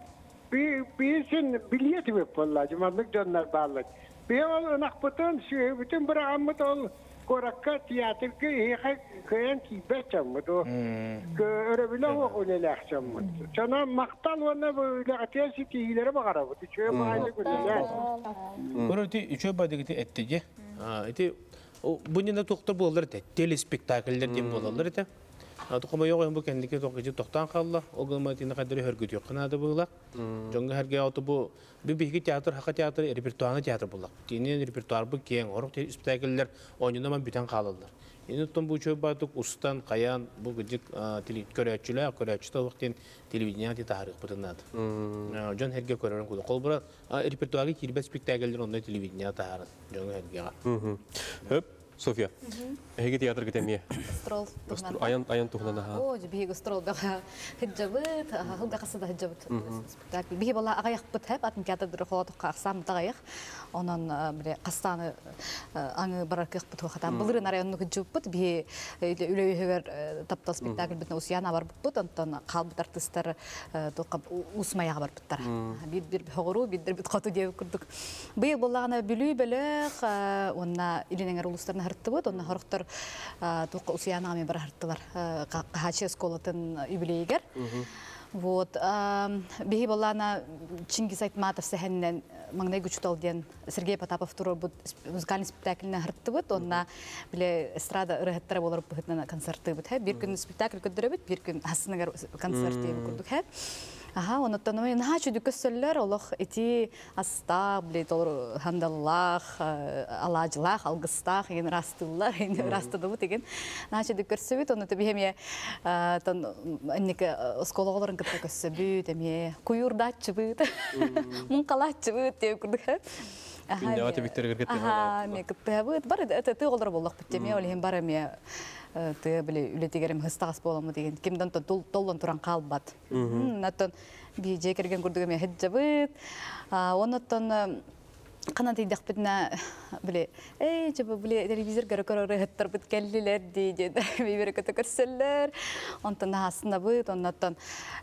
Bir sen bilet mi valla cumalık canlar bağlı. Bir ol nakpıtın şu bütün bir amut ol korakka tiyatr ki kayan ki beçam do. Öyle bile o öyle lahsam. Çana maktal valla böyle atiyasi tihilere bakara bu. Şöyle bağlı güzel.
Böyle üçe badagiti ettici. Eti bunun da doktor bollar te telespektakller diyeyim bollar te. Tukuma yok bu kendiki tokucu toktan kalla. O gün tine kadar hörgüt yok. Kanada bulak. Jonga herge auto bu bir tiyatr, haka tiyatr, repertuarı tiyatr bulak. Tine repertuar bu kiyen oruk spektakller oyununda man biten kalırlar. Yine bu çoğu batık ustan kayan bu gıcık köreççüler, köreççüler vaktin televizyonda tarih bıtınadı. Jon herge köreğin kudu. Kolbura repertuarı kirbe spektakller onda televizyonda tarih. Jonga herge.
Höp. Sofia. Hege tiyatr gitemiye.
Gastrol.
Ayan tuğundan ha.
O bihi gastrol da hicabet, hılda qasada hicabet. Spektakl. Bihi valla ağayak bit hep atın teatr xolatu qaqsam dağayak. Onun bile qastanı anı barakıq bit xatan. Bulurun arayonu hicabet bihi üleyhever taptal spektakl bitne usiyana var bit ondan qalb artistler toqab usmaya var bittar. Bir hoğuru bir bit qatu diye kurduk. Bihi valla bilü belek ona ilinen uluslarına harttıbıt ona harıktır toqa usiyana ами барахтылар кахаче школатын юбилейгер. Вот биги балана Чингис Айтматов сехеннен маңнай күчтал ден Сергей Потапов туры бу музыкальный спектакльне хырттыбыт. Онна биле эстрада ырыхаттары болар бу концерты бит. Бир күн спектакль көдөрөбүт, бир күн хасыныгар концерт дип курдук. Aha, onu tanımaya ne haçı dükkösüller Allah eti asta bile doğru handallah alacılar algıstar yine rastıllar yine rastıdı bu tegen ne haçı dükkösübüt onu tabii hem ya tan anneke skolaların dükkösübüt hem ya kuyurdaççıbıt munkalatçıbıt diye kurduk.
Ne var Victor Gerget?
Aha, ne kıptı bu barı tı olur bolak bitti mi öyle hem barım ya tı bile ületigerim hıstas bolamı degen kimden dollan turan kalbat. Nattan bir cekergen kurdum ya hicabıt. Ondan kana tidak bitna bile coba bile televizyon gara-gara hattar bit kelliler diye bir kata kerseller. Ondan aslında bu ondan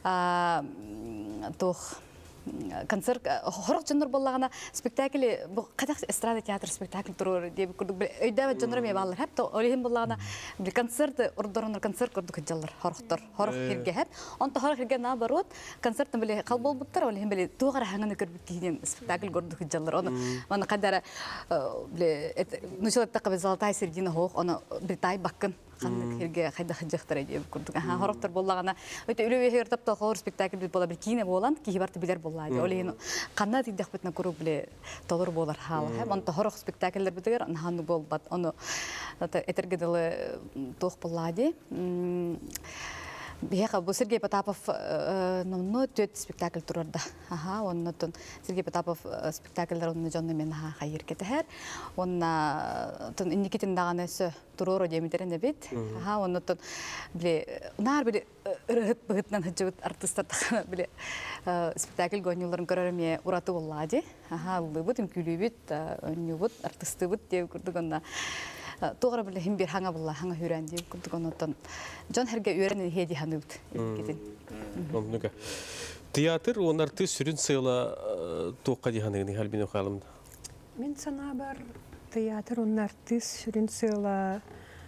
toh konser horok janr bollagana spektakl bu qadak estrada teatr spektakl turur diye kurduk öydä janr me ballar hep to olihim bollagana bir konsert ordorunlar konsert kurduk jallar horoktor horok herge hep onta horok herge na barut konsert bile qalbol buttar olihim bile tuğara hangana kurduk diyen spektakl kurduk jallar onu mana qadara bile nuşulat taqab zaltay sergina hoq onu bitay bakın kandık herge qayda hajaqtara diye kurduk ha horoktor bollagana öte ülüye her tapta hor spektakl bit bola bir kine bolan ki bartı biler bolladı olihim qanna tidaq bitna kurup bile tolur bolar hal hem onta horok spektakller bitiger anhanı bol bat onu etergedele toq bolladı Бияка бу Сергей Потапов номно төт спектакль турарда. Аха, оннотон Сергей Потапов спектакльдер онны жонны мен хайыр кетер. Онна тон индикетин даганы туроро демитерен бит. Аха, оннотон биле нар биле рыгыт быгытнан хыжыгыт артисттар биле спектакль гонюларын көрөрөм ураты боллади. Аха, бут үмкүлүбүт, өнүбүт, артистыбыт деп күрдүк онна. Тоғра біле хим бир хаңа бұлла, хаңа хүрән деп күрдік оннотон. Жон әрге үйрәнен хеди ханыбыт.
Оннуга. Театр, онарты сүрін сыйла тоққа диханығын халбин оқалымды?
Мен сана бар театр, онарты сүрін сыйла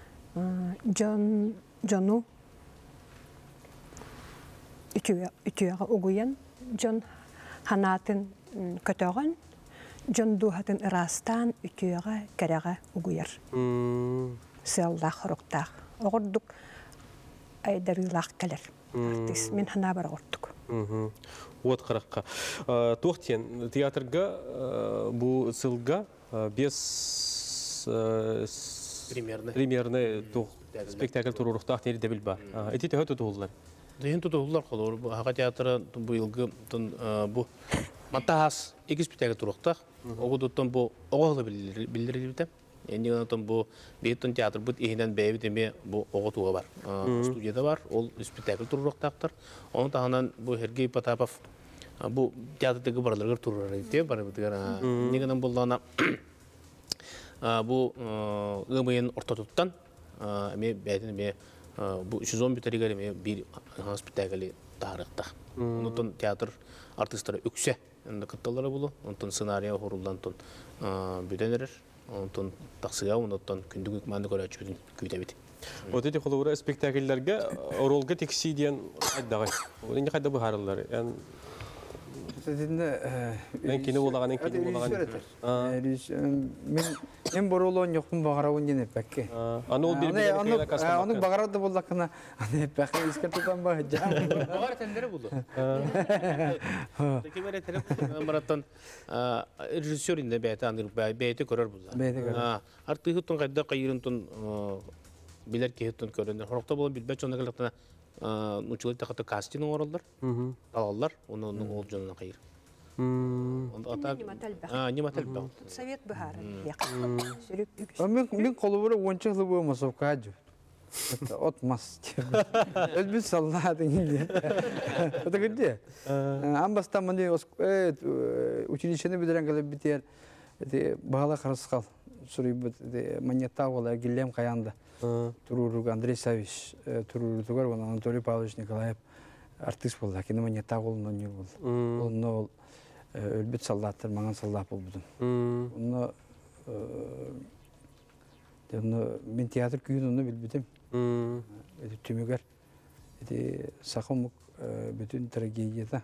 жону үтіяға ұғыян, жон ханатын көтөған, Жон духатын ырастан үтіяға кәрәға ұғыяр. Сыллақ, ұрықтақ. Оғырдық айдарылақ кәлер. Мен хана бар оғырдық.
От қараққа. Тоқтен, театрға бұл сылға бес премьерны спектакль тұру ұрықтақ нері дәбіл ба. Әті тәуі тұтығылар?
Дейін тұтығылар қолыр. Аға театры бұйылғы бұл Матахас iki спектакль турактак. Огудуттан бу оголы билдирилбите. Энди онтон бу бейтон театр бут ихинен бэйбит эме бу оготуга бар. Студияда бар. Ол спектакль турактактыр. Онун тагынан бу Сергей Потапов бу театрдагы барларга турар эти бар битер. Негенен болдана бу гымын ортотуттан эме бэйтен эме бу сезон битериге эме бир спектакль тарыхта. Онтон театр артисттары үксе энди кытталары болу, онтон сценарий хорулдан тон бүтенерер, онтон таксыга, онтон күндүк манды көрөчүдүн күйтебит.
Вот эти холовра спектакльлерге ролга текси диен айдагай. Энди кайда бу харылар? Мен кино болаган, кино болаган.
Мен боролон жокмун багарабын дене пекке.
Аны ол бир-бирине каскан.
Аны багарады болдакына, аны пекке искертутан ба жам.
Багар тендери болду. Кемере телефон мараттан режиссер инде бейте көрөр болду. Артыгыттын кайда кайырынтын билер кехеттен көрөндөр. Хорокто болуп билбеч онда нучулай тахата кастинг оралдар. Алалар, оны ол жонунан кайыр.
Нематалба. Совет бахар.
Мен колубура ончылы бу масовкажу. Отмас. Элбис саллады инде. Это где? Амбаста мындай училищени битирен келип битер. Бала караскал. Сурибут маньятагыла Гилем каянда. Турурук Андрей Савич, Туруругар, Анатолий Павлович Николаев артист болду. Кино маньятагылын не болду. Оны өлбүт солдаттар, маңан солдат болду. Оны мен театр күйін оны билбитим. Түмөгөр. Сакымык бүтүн трагедияда.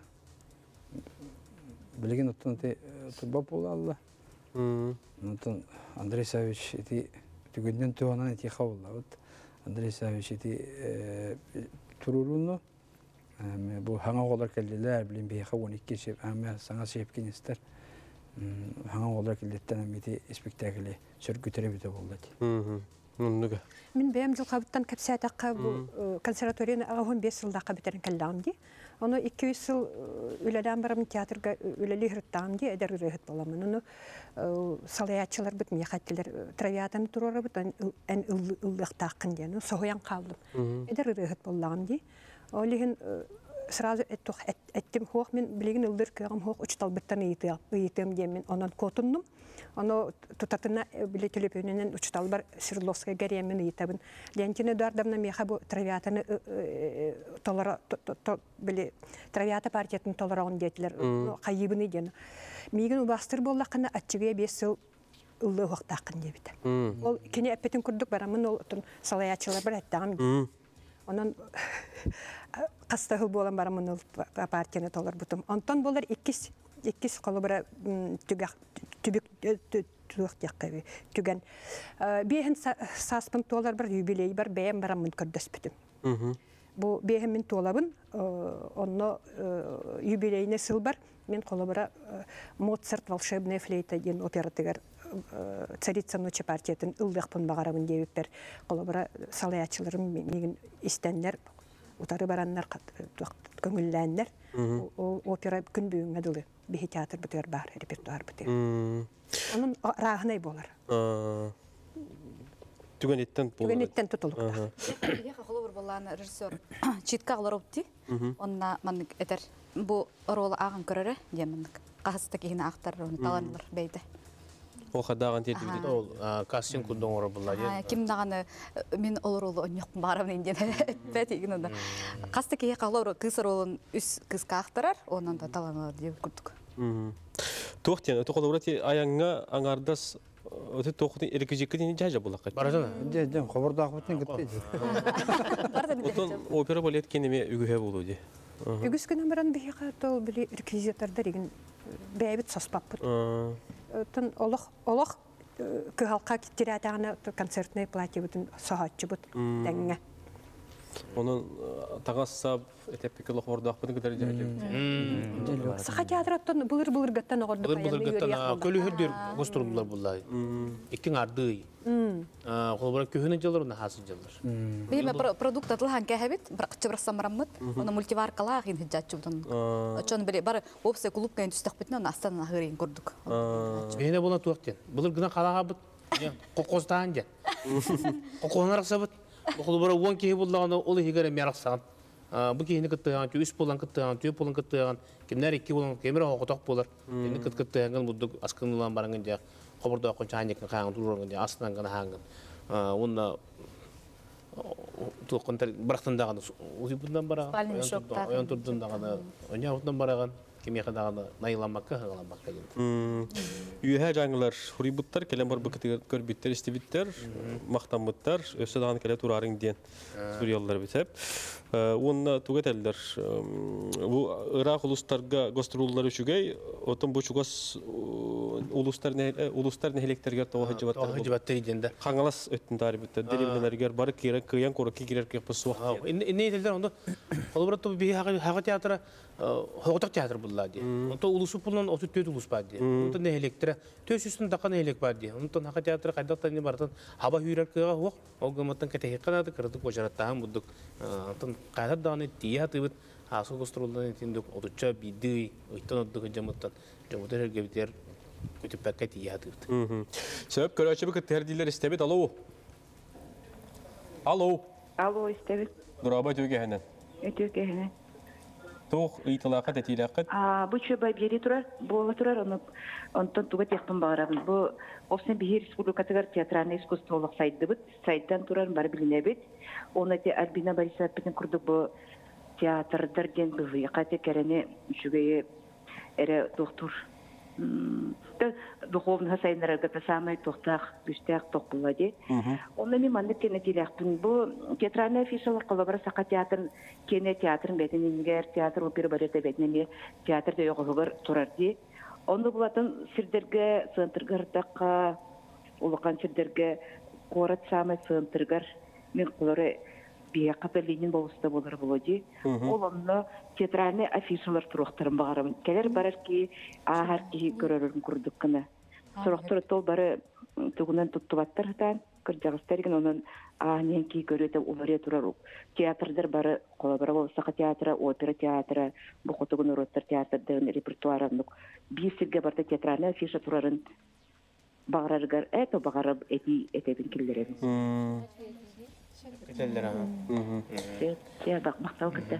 Билген оттон турбап болду Алла. Онтон Андрей Савич түгөндөн туганан эти хавла. Андрей Савич туруруну бу хаңа голар келдилер, билин бейха 12 шеп, ама саңа шепкенистер. Хаңа голар келдеттен эти спектакли сөргүтөрө бите болду.
Нунуга.
Мен бәйем жыл қабыттан кәпсәтаққа бұл консерваторияны ағын 5 жылдаққа бітерін кәлдағымды. Оны 200 жыл үләден барамын театрға үләлі ғырыттағымды, әдер ғырыт боламын. Оны салаятчылар бұд, мияқаттылар травиатаны тұрары бұд, ән ұллықтақын ден, соғыян қалдым. Әдер ғырыт болағымды. Олығын сразу әттім хоқ, мен білеген ұлдыр күйағым хоқ ұчтал біттан ұйытым ден мен онан котындым. Оно тутатына биле телепөнүнөн учтал бар Свердловская гаремин ыйтабын. Леонтина Эдуардовна меха бу травиатаны толора биле травиата партиятын толорогун дейтилер. Кайыбыны ден. Миген убастыр боллакына атчыгыя 5 жыл ылы вактакын дебит. Ол кене эпетин күрдүк барамын, ол салаячылар бар аттагам. Онон кастагыл болан барамын ол партияны толор бутум. Онтон болар 2 колобра түбік түгіқтеққабы түген. Бейхін саспын толар бар юбилей бар, бәйім барамын көрдөс бүтім. Бұл бейхін мен толабын, онны юбилейіне сыл бар, мен колобра Моцарт волшебная флейта ден оператығар Царица ночи партиятын ылдықпын бағарабын дейбіппер. Колобра салаячыларым меген істенлер утары бараннар көңүлләннәр. Ол опера күн бүгүнгә дулы. Бихи театр битер бар, репертуар битер. Onun rahınay bolar.
Түгенеттен болар.
Түгенеттен тутулук.
Я хохолор болланы режиссер читка алырыпты. Онна мен этер бу рол агын көрөрө демен. Кахыста кийин актар таланлар бейде.
Ол хадаган тетилди.
Ол кастинг күндөн ора булла.
Ким даганы мен ол ролу ойнок барам инден. Бетигин каста кийин калор кыз ролун үс кызга актарар, онан да таланлар деп күрдүк.
Тохтен, тохолорати аянга аңардас өтө тохтын эркежекке жажа булакка.
Барасана.
Ден хабарда акбытын гытты.
Отон опера балет кенеме үгүһө болуди.
Үгүс күнү баран бихи тол били реквизитордар деген бәйбит саспаппыт. Тон олох кыhalka киттератагына концертный платье бүтүн саатчы бут дәңгә.
Onun tağassab etepikli xordaqpını kadar jajı.
Saha teatrаттан булыр гаттан огорду
Булыр гаттан көлүһүрдүр гостроллар буллай. Иккин арды. Холбара көһүнө жылларына хасыл жыллар.
Биме продукт атылган кәһәбит, бирок чыбырсамараммыт. Оны мультиваркалар хин хиджатчубдан. Очон биле бар опсе клуб кайын түстәк битне, аны астана хырын көрдүк.
Бене була туактен. Булыр гына калага бит. Кокостан же. Коконар сабыт. Холбара вон ки буллаганы ол хигере мераксан. Бу кийини кыттыган, үс болан кыттыган, төп болан кыттыган, кимдер 2 болан кемер окоток болар. Эни кыттыган будук аскынлан баранган жа, кобурда кончаник каган турган жа, астынан гана ханган. Онда туконтар бирактандаган узибундан бараган. Оян турдундаган, оняутдан бараган. Кеме хадаганы найламакка хагаламакка келди.
Үйһә жаңлар хурибуттар келем бар быкты көрбиттер истебиттер, мактамыттар, өсөдаган келе турарың ден сурьяллар битеп. Онна тугетелдер. Бу Ирак улустарга гастроллар үчүгөй, отон бу чугас улустар нехлектерге
тоохажыбаттар иденде.
Каңалас өттүн тарибиттер, деревнелерге бар кыян коракки кирерке псуак.
Инне делдер онда холборотто би хага театра Хоготак театр булла ди. Онто улусу пулун 34 улус бар ди. Онто не электре төсүсүн дакан элек бар ди. Онто хага театр кайдактан не бартан хаба хүрер кыга хок. Огоматтан кете кадады кырдык божараттан будук. Онто кайда даны театр асыл гостролдан тиндик отуча биди ыйтан отдук жаматтан. Жаматер гебитер көтүп пакет театр.
Себеп көрөчү бу тердилер истебит. Алло. Алло.
Алло, истебит.
Дураба төгөһөнөн.
Өтөгөһөнөн.
Тох ыйтылакка тетилакка.
Бу чөбай бери турар, бола турар, онтон туга техпин багарабын. Бу Овсен Бихи Республикатыгар театральный искусстволық сайты бит, сайттан турар бар билине бит. Оны те Альбина Борисова битин курдук бу театрдар ден бывы. Кате керене жүгөйө эре доктор. Духовный сайнарга та самый тохтах, бүстак тох булади. Оны мен мандык кене тилякпын. Бу театральный афишалар колобара сака театрын, кене театрын бетинингер, театр опера балета бетинеме театрда йогылар турарди. Оны булатын сирдерге, центргардакка, улакан сирдерге, город самый центргар, мен колоры бияқата Ленин болуста болар болоди. Ол онно театральный афишалар туруктарын багарам. Келер барар ки ахар ки көрөрүн курдук кына. Суруктар тол бары тугунан туттубаттар тан кырдагыстарыгын онун анен ки көрөтө улары турар. Театрдар бары колобара болсака театра, опера театра, бухотугун уроттар театрдын репертуарын бисирге барда театральный афиша турарын багараргар это багарып этебин киллеребиз. Я бак мактау кетти.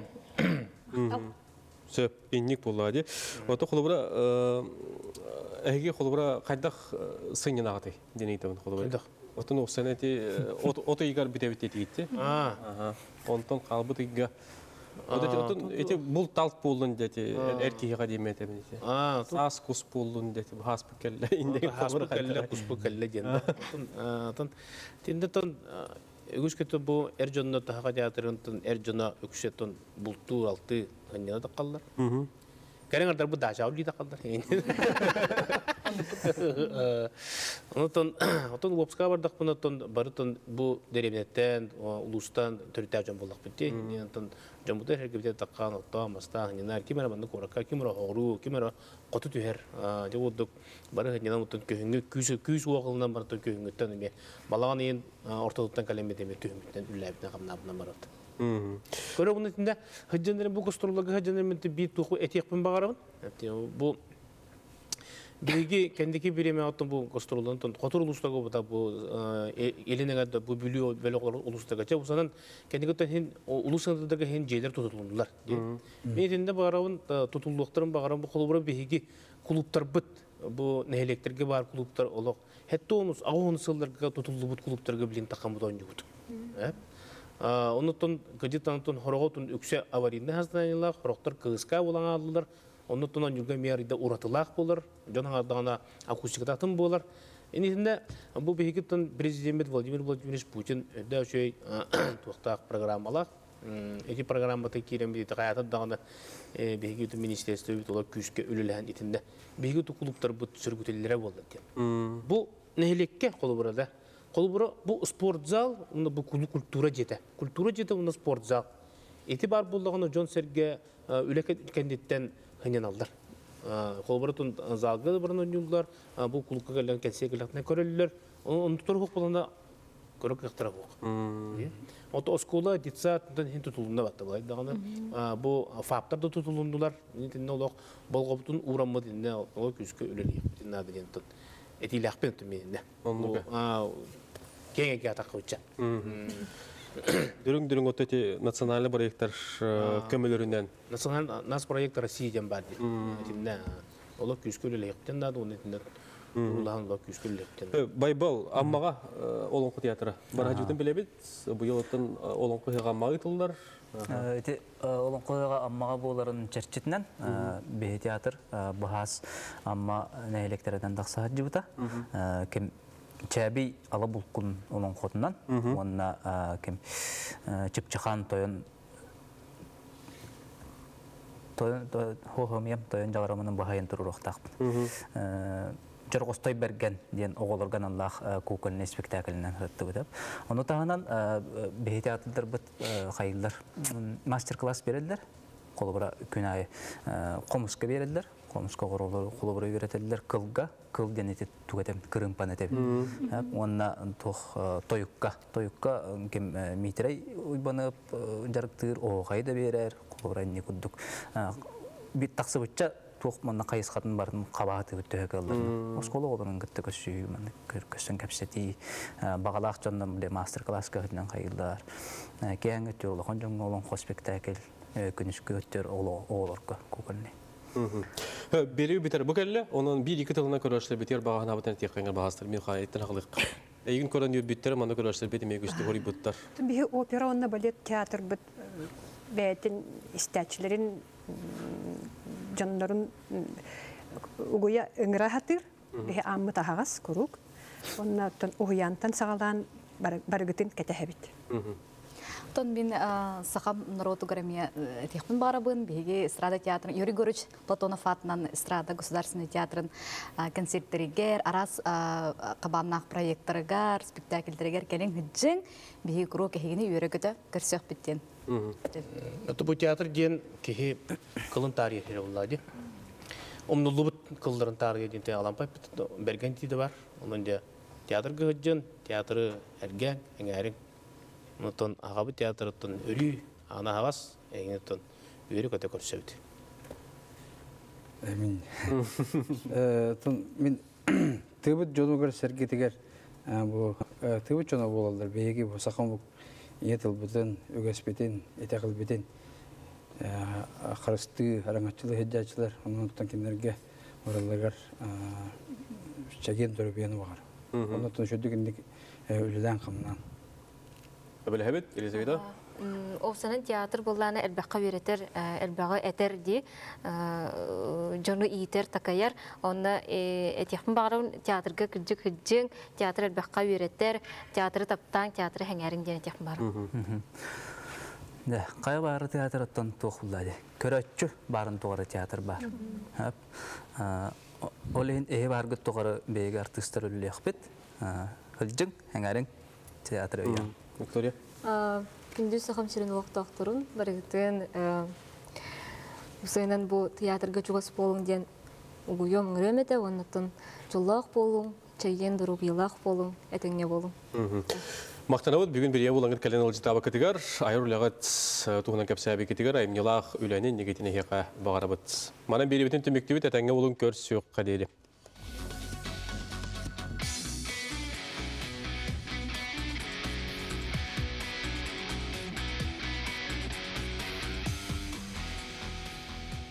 Сөп инник булады. Ото холбара эге холбара кайдак сыйнагаты денейтебин холбара. Отон осенети ото игар битебит этти. Онтон калбытыга отон эти бул талп болдун дети эркиге деметебин. Сас кус болдун дети хаспикелле инде
хаспикелле куспукелле ден. Отон тиндетон Үгүскөтө бу Эржонно тахага театрынтын Эржона үксөтөн булту алты ханьяна да калдар. Кереңердер бу дажа улида калдар. Отон Лобска бардак бунотон барытын бу деревнеттен улустан төртөжөн болдук бити. Онтон жомутер хергебде таккан отто маста ханьяна кимера банды коракка кимера огру кимера коту түһер деп оддук бары ханьяна мутун көһүнгө күз уогылынан бартын көһүнгөттөн эме балаган ен ортодуктан калемет эме түһүмүттен үлләбитен камнабынан барат. Көрө буны тинде хаҗанларын бу костурларга хаҗанларын бит туху этекпен багарабын. Бу биги кендики биреме аттын бу костурларын котур улустага бута бу элинеге бу бүлүү белоклар улустагача усанан кендикеттен хин улусындагы хин жейлер тутулдулар. Мен тинде багарабын тутулдуктарын багарабын бу колубура биги клубтар бит бу нехелектерге бар клубтар олок. Хеттонус агон сылларга тутулдубут клубтарга билин такамбыт ойнубут. Онуттан гадитантын хороготун үксе аварийный хазданылар, хороктар кыска булаңалылар. Онуттан юрга мериде уратылак болар, жонаңардагана акустикататын болар. Энисинде бу бехикиттен президент Владимир Владимирович Путин да шөй туктак программалар. Эти программаты киремди таятадагана бехикиттен министрликте битола күскө үлелән итинде. Бехикитт клубтар бут сүргүтелләре болду. Бу нехелекке колубурада Колбура бу спортзал, бу культура жете. Культура жете у спортзал. Эти бар буллаганы Жон Серге үлек кандидаттан ханен алдар. Колбура тун залга барны юлдар, бу клубка келген келсеклектне көрөллөр. Оны тургук булганда көрөк ыктыра бук. Ото оскола детсаттан хин тутулунда батты булай даганы. Бу фаптарда тутулундулар. Нитинде олок болгоптун урамы динде ол күскө үлелек динде дигентен. Эти лахпен туминде. Кеңеге атакыча.
Дүрүң өтөти национальный проекттар көмөлөрүнөн.
Национальный нас проект Россиядан бар ди. Тимне оло күскөлөлөктен да оны тинде. Улаан ло күскөлөктен.
Байбал аммага олонку театры. Бар хажутун билебит. Буйылтын олонку хагаммагы тулдар.
Эти олонкуга аммага боларын черчитнен бе театр бахас амма нәйлектерден дакса жибута. Ким Чаби ала булкун onun котунан, онна ким чипчахан тойон хохомем тойон жагарамынын бахайын туруруктак. Жоргостой берген ден оголорган Аллах кукольный спектакльнен рыттыбытып. Оны тагынан бе театрдар бит хайылдар мастер-класс берелдер. Колубура күнай комуска берелдер. Комуска колубура беретелдер кылга. Кыл денете тугатем кырымпан этеп. Онна тоюкка кем митрей уйбанып жарыктыр огайда берер. Колубура не куддук. Бит таксыбытча тук манна кайыс катын барын кабаты өттө калдыр. Оскола олорун гытты көсүй мен көркөсөн капсети багалак жондан биле мастер-класс кытынан кайылдар. Кеңге жолгон жон олон спектакль күнүскө өттөр олорго кукольный.
Берүү битер букелле, онун 1-2 тылына көрөшлөр битер багана бутан теккенге багастыр мен хайыттан агылык. Эгин көрөн юрбиттер мана көрөшлөр битеме күстү гори буттар.
Би опера онна балет театр бит бетин истәчләрен жаннарын угуя ыңрахатыр. Би аммы тагас курук. Онна тон уянтан сагалан барыгытын кетехебит.
Тон бин сахам народу грамия техпен барабын биге эстрада театрын Юрий Григорьевич Платонов атынан эстрада государственный театрын концерттеригер арас кабаннак проекттарыгар спектакльдеригер келен хиджин биге куру кехигини үйрөгөтө көрсөк биттен.
Это бу театр ден кехи кылын тарихи булады. Омнулубут кылдырын тарихи ден те алампай берген тиде бар. Онда театр гыджын, театры эрген, эңерин Нутон агабы театрыттын өрү ана хавас эңетон өрү көтө көрсөбүт.
Амин. Мен тыбыт жонугар сергетигер бу тыбыт жона болалдар беги бу сакам етил бутын өгөспетин этекил битин акырысты араңачылы хеджачылар онуттан кинерге ораллагар чаген төрөбени бар. Онуттан шөдүгүндүк үлелен камнан
Белебит, Елизавета?
Овсанын театр болланы элбаққа үйретер, элбағы әтер де, жону иетер такаяр, оны әтеқпін бағырын театрға күджік-күджің, театр элбаққа үйретер, театры таптан, театры хәңәрін ден әтеқпін бағырын.
Қай бары театр оттан тоқылдады. Көрөтчү барын тоғары театр бар. Олейін әйі барғы тоғары бейгі артыстар өлі әқпет, хүлжің хәңәрін театр өйен.
Виктория?
Күндіз сақам шерін уақыт тұрын, барығытын ұсайынан бұл театрға чуғас болың ден ұғыйом үңіремеді, оннатын жоллақ болың, чайен дұру бейлақ болың, әтіңне болың.
Мақтанауыт бүгін бірге болаңыр кәлен алжытабы кітігер, айыр үліғат туғынан кәпсәбі кітігер, айымнелақ үләнен негетіне хеқа бағарабыт. Манан бері бітін түмектеуіт әтәңе олың көрс сөйіқ қадейлі.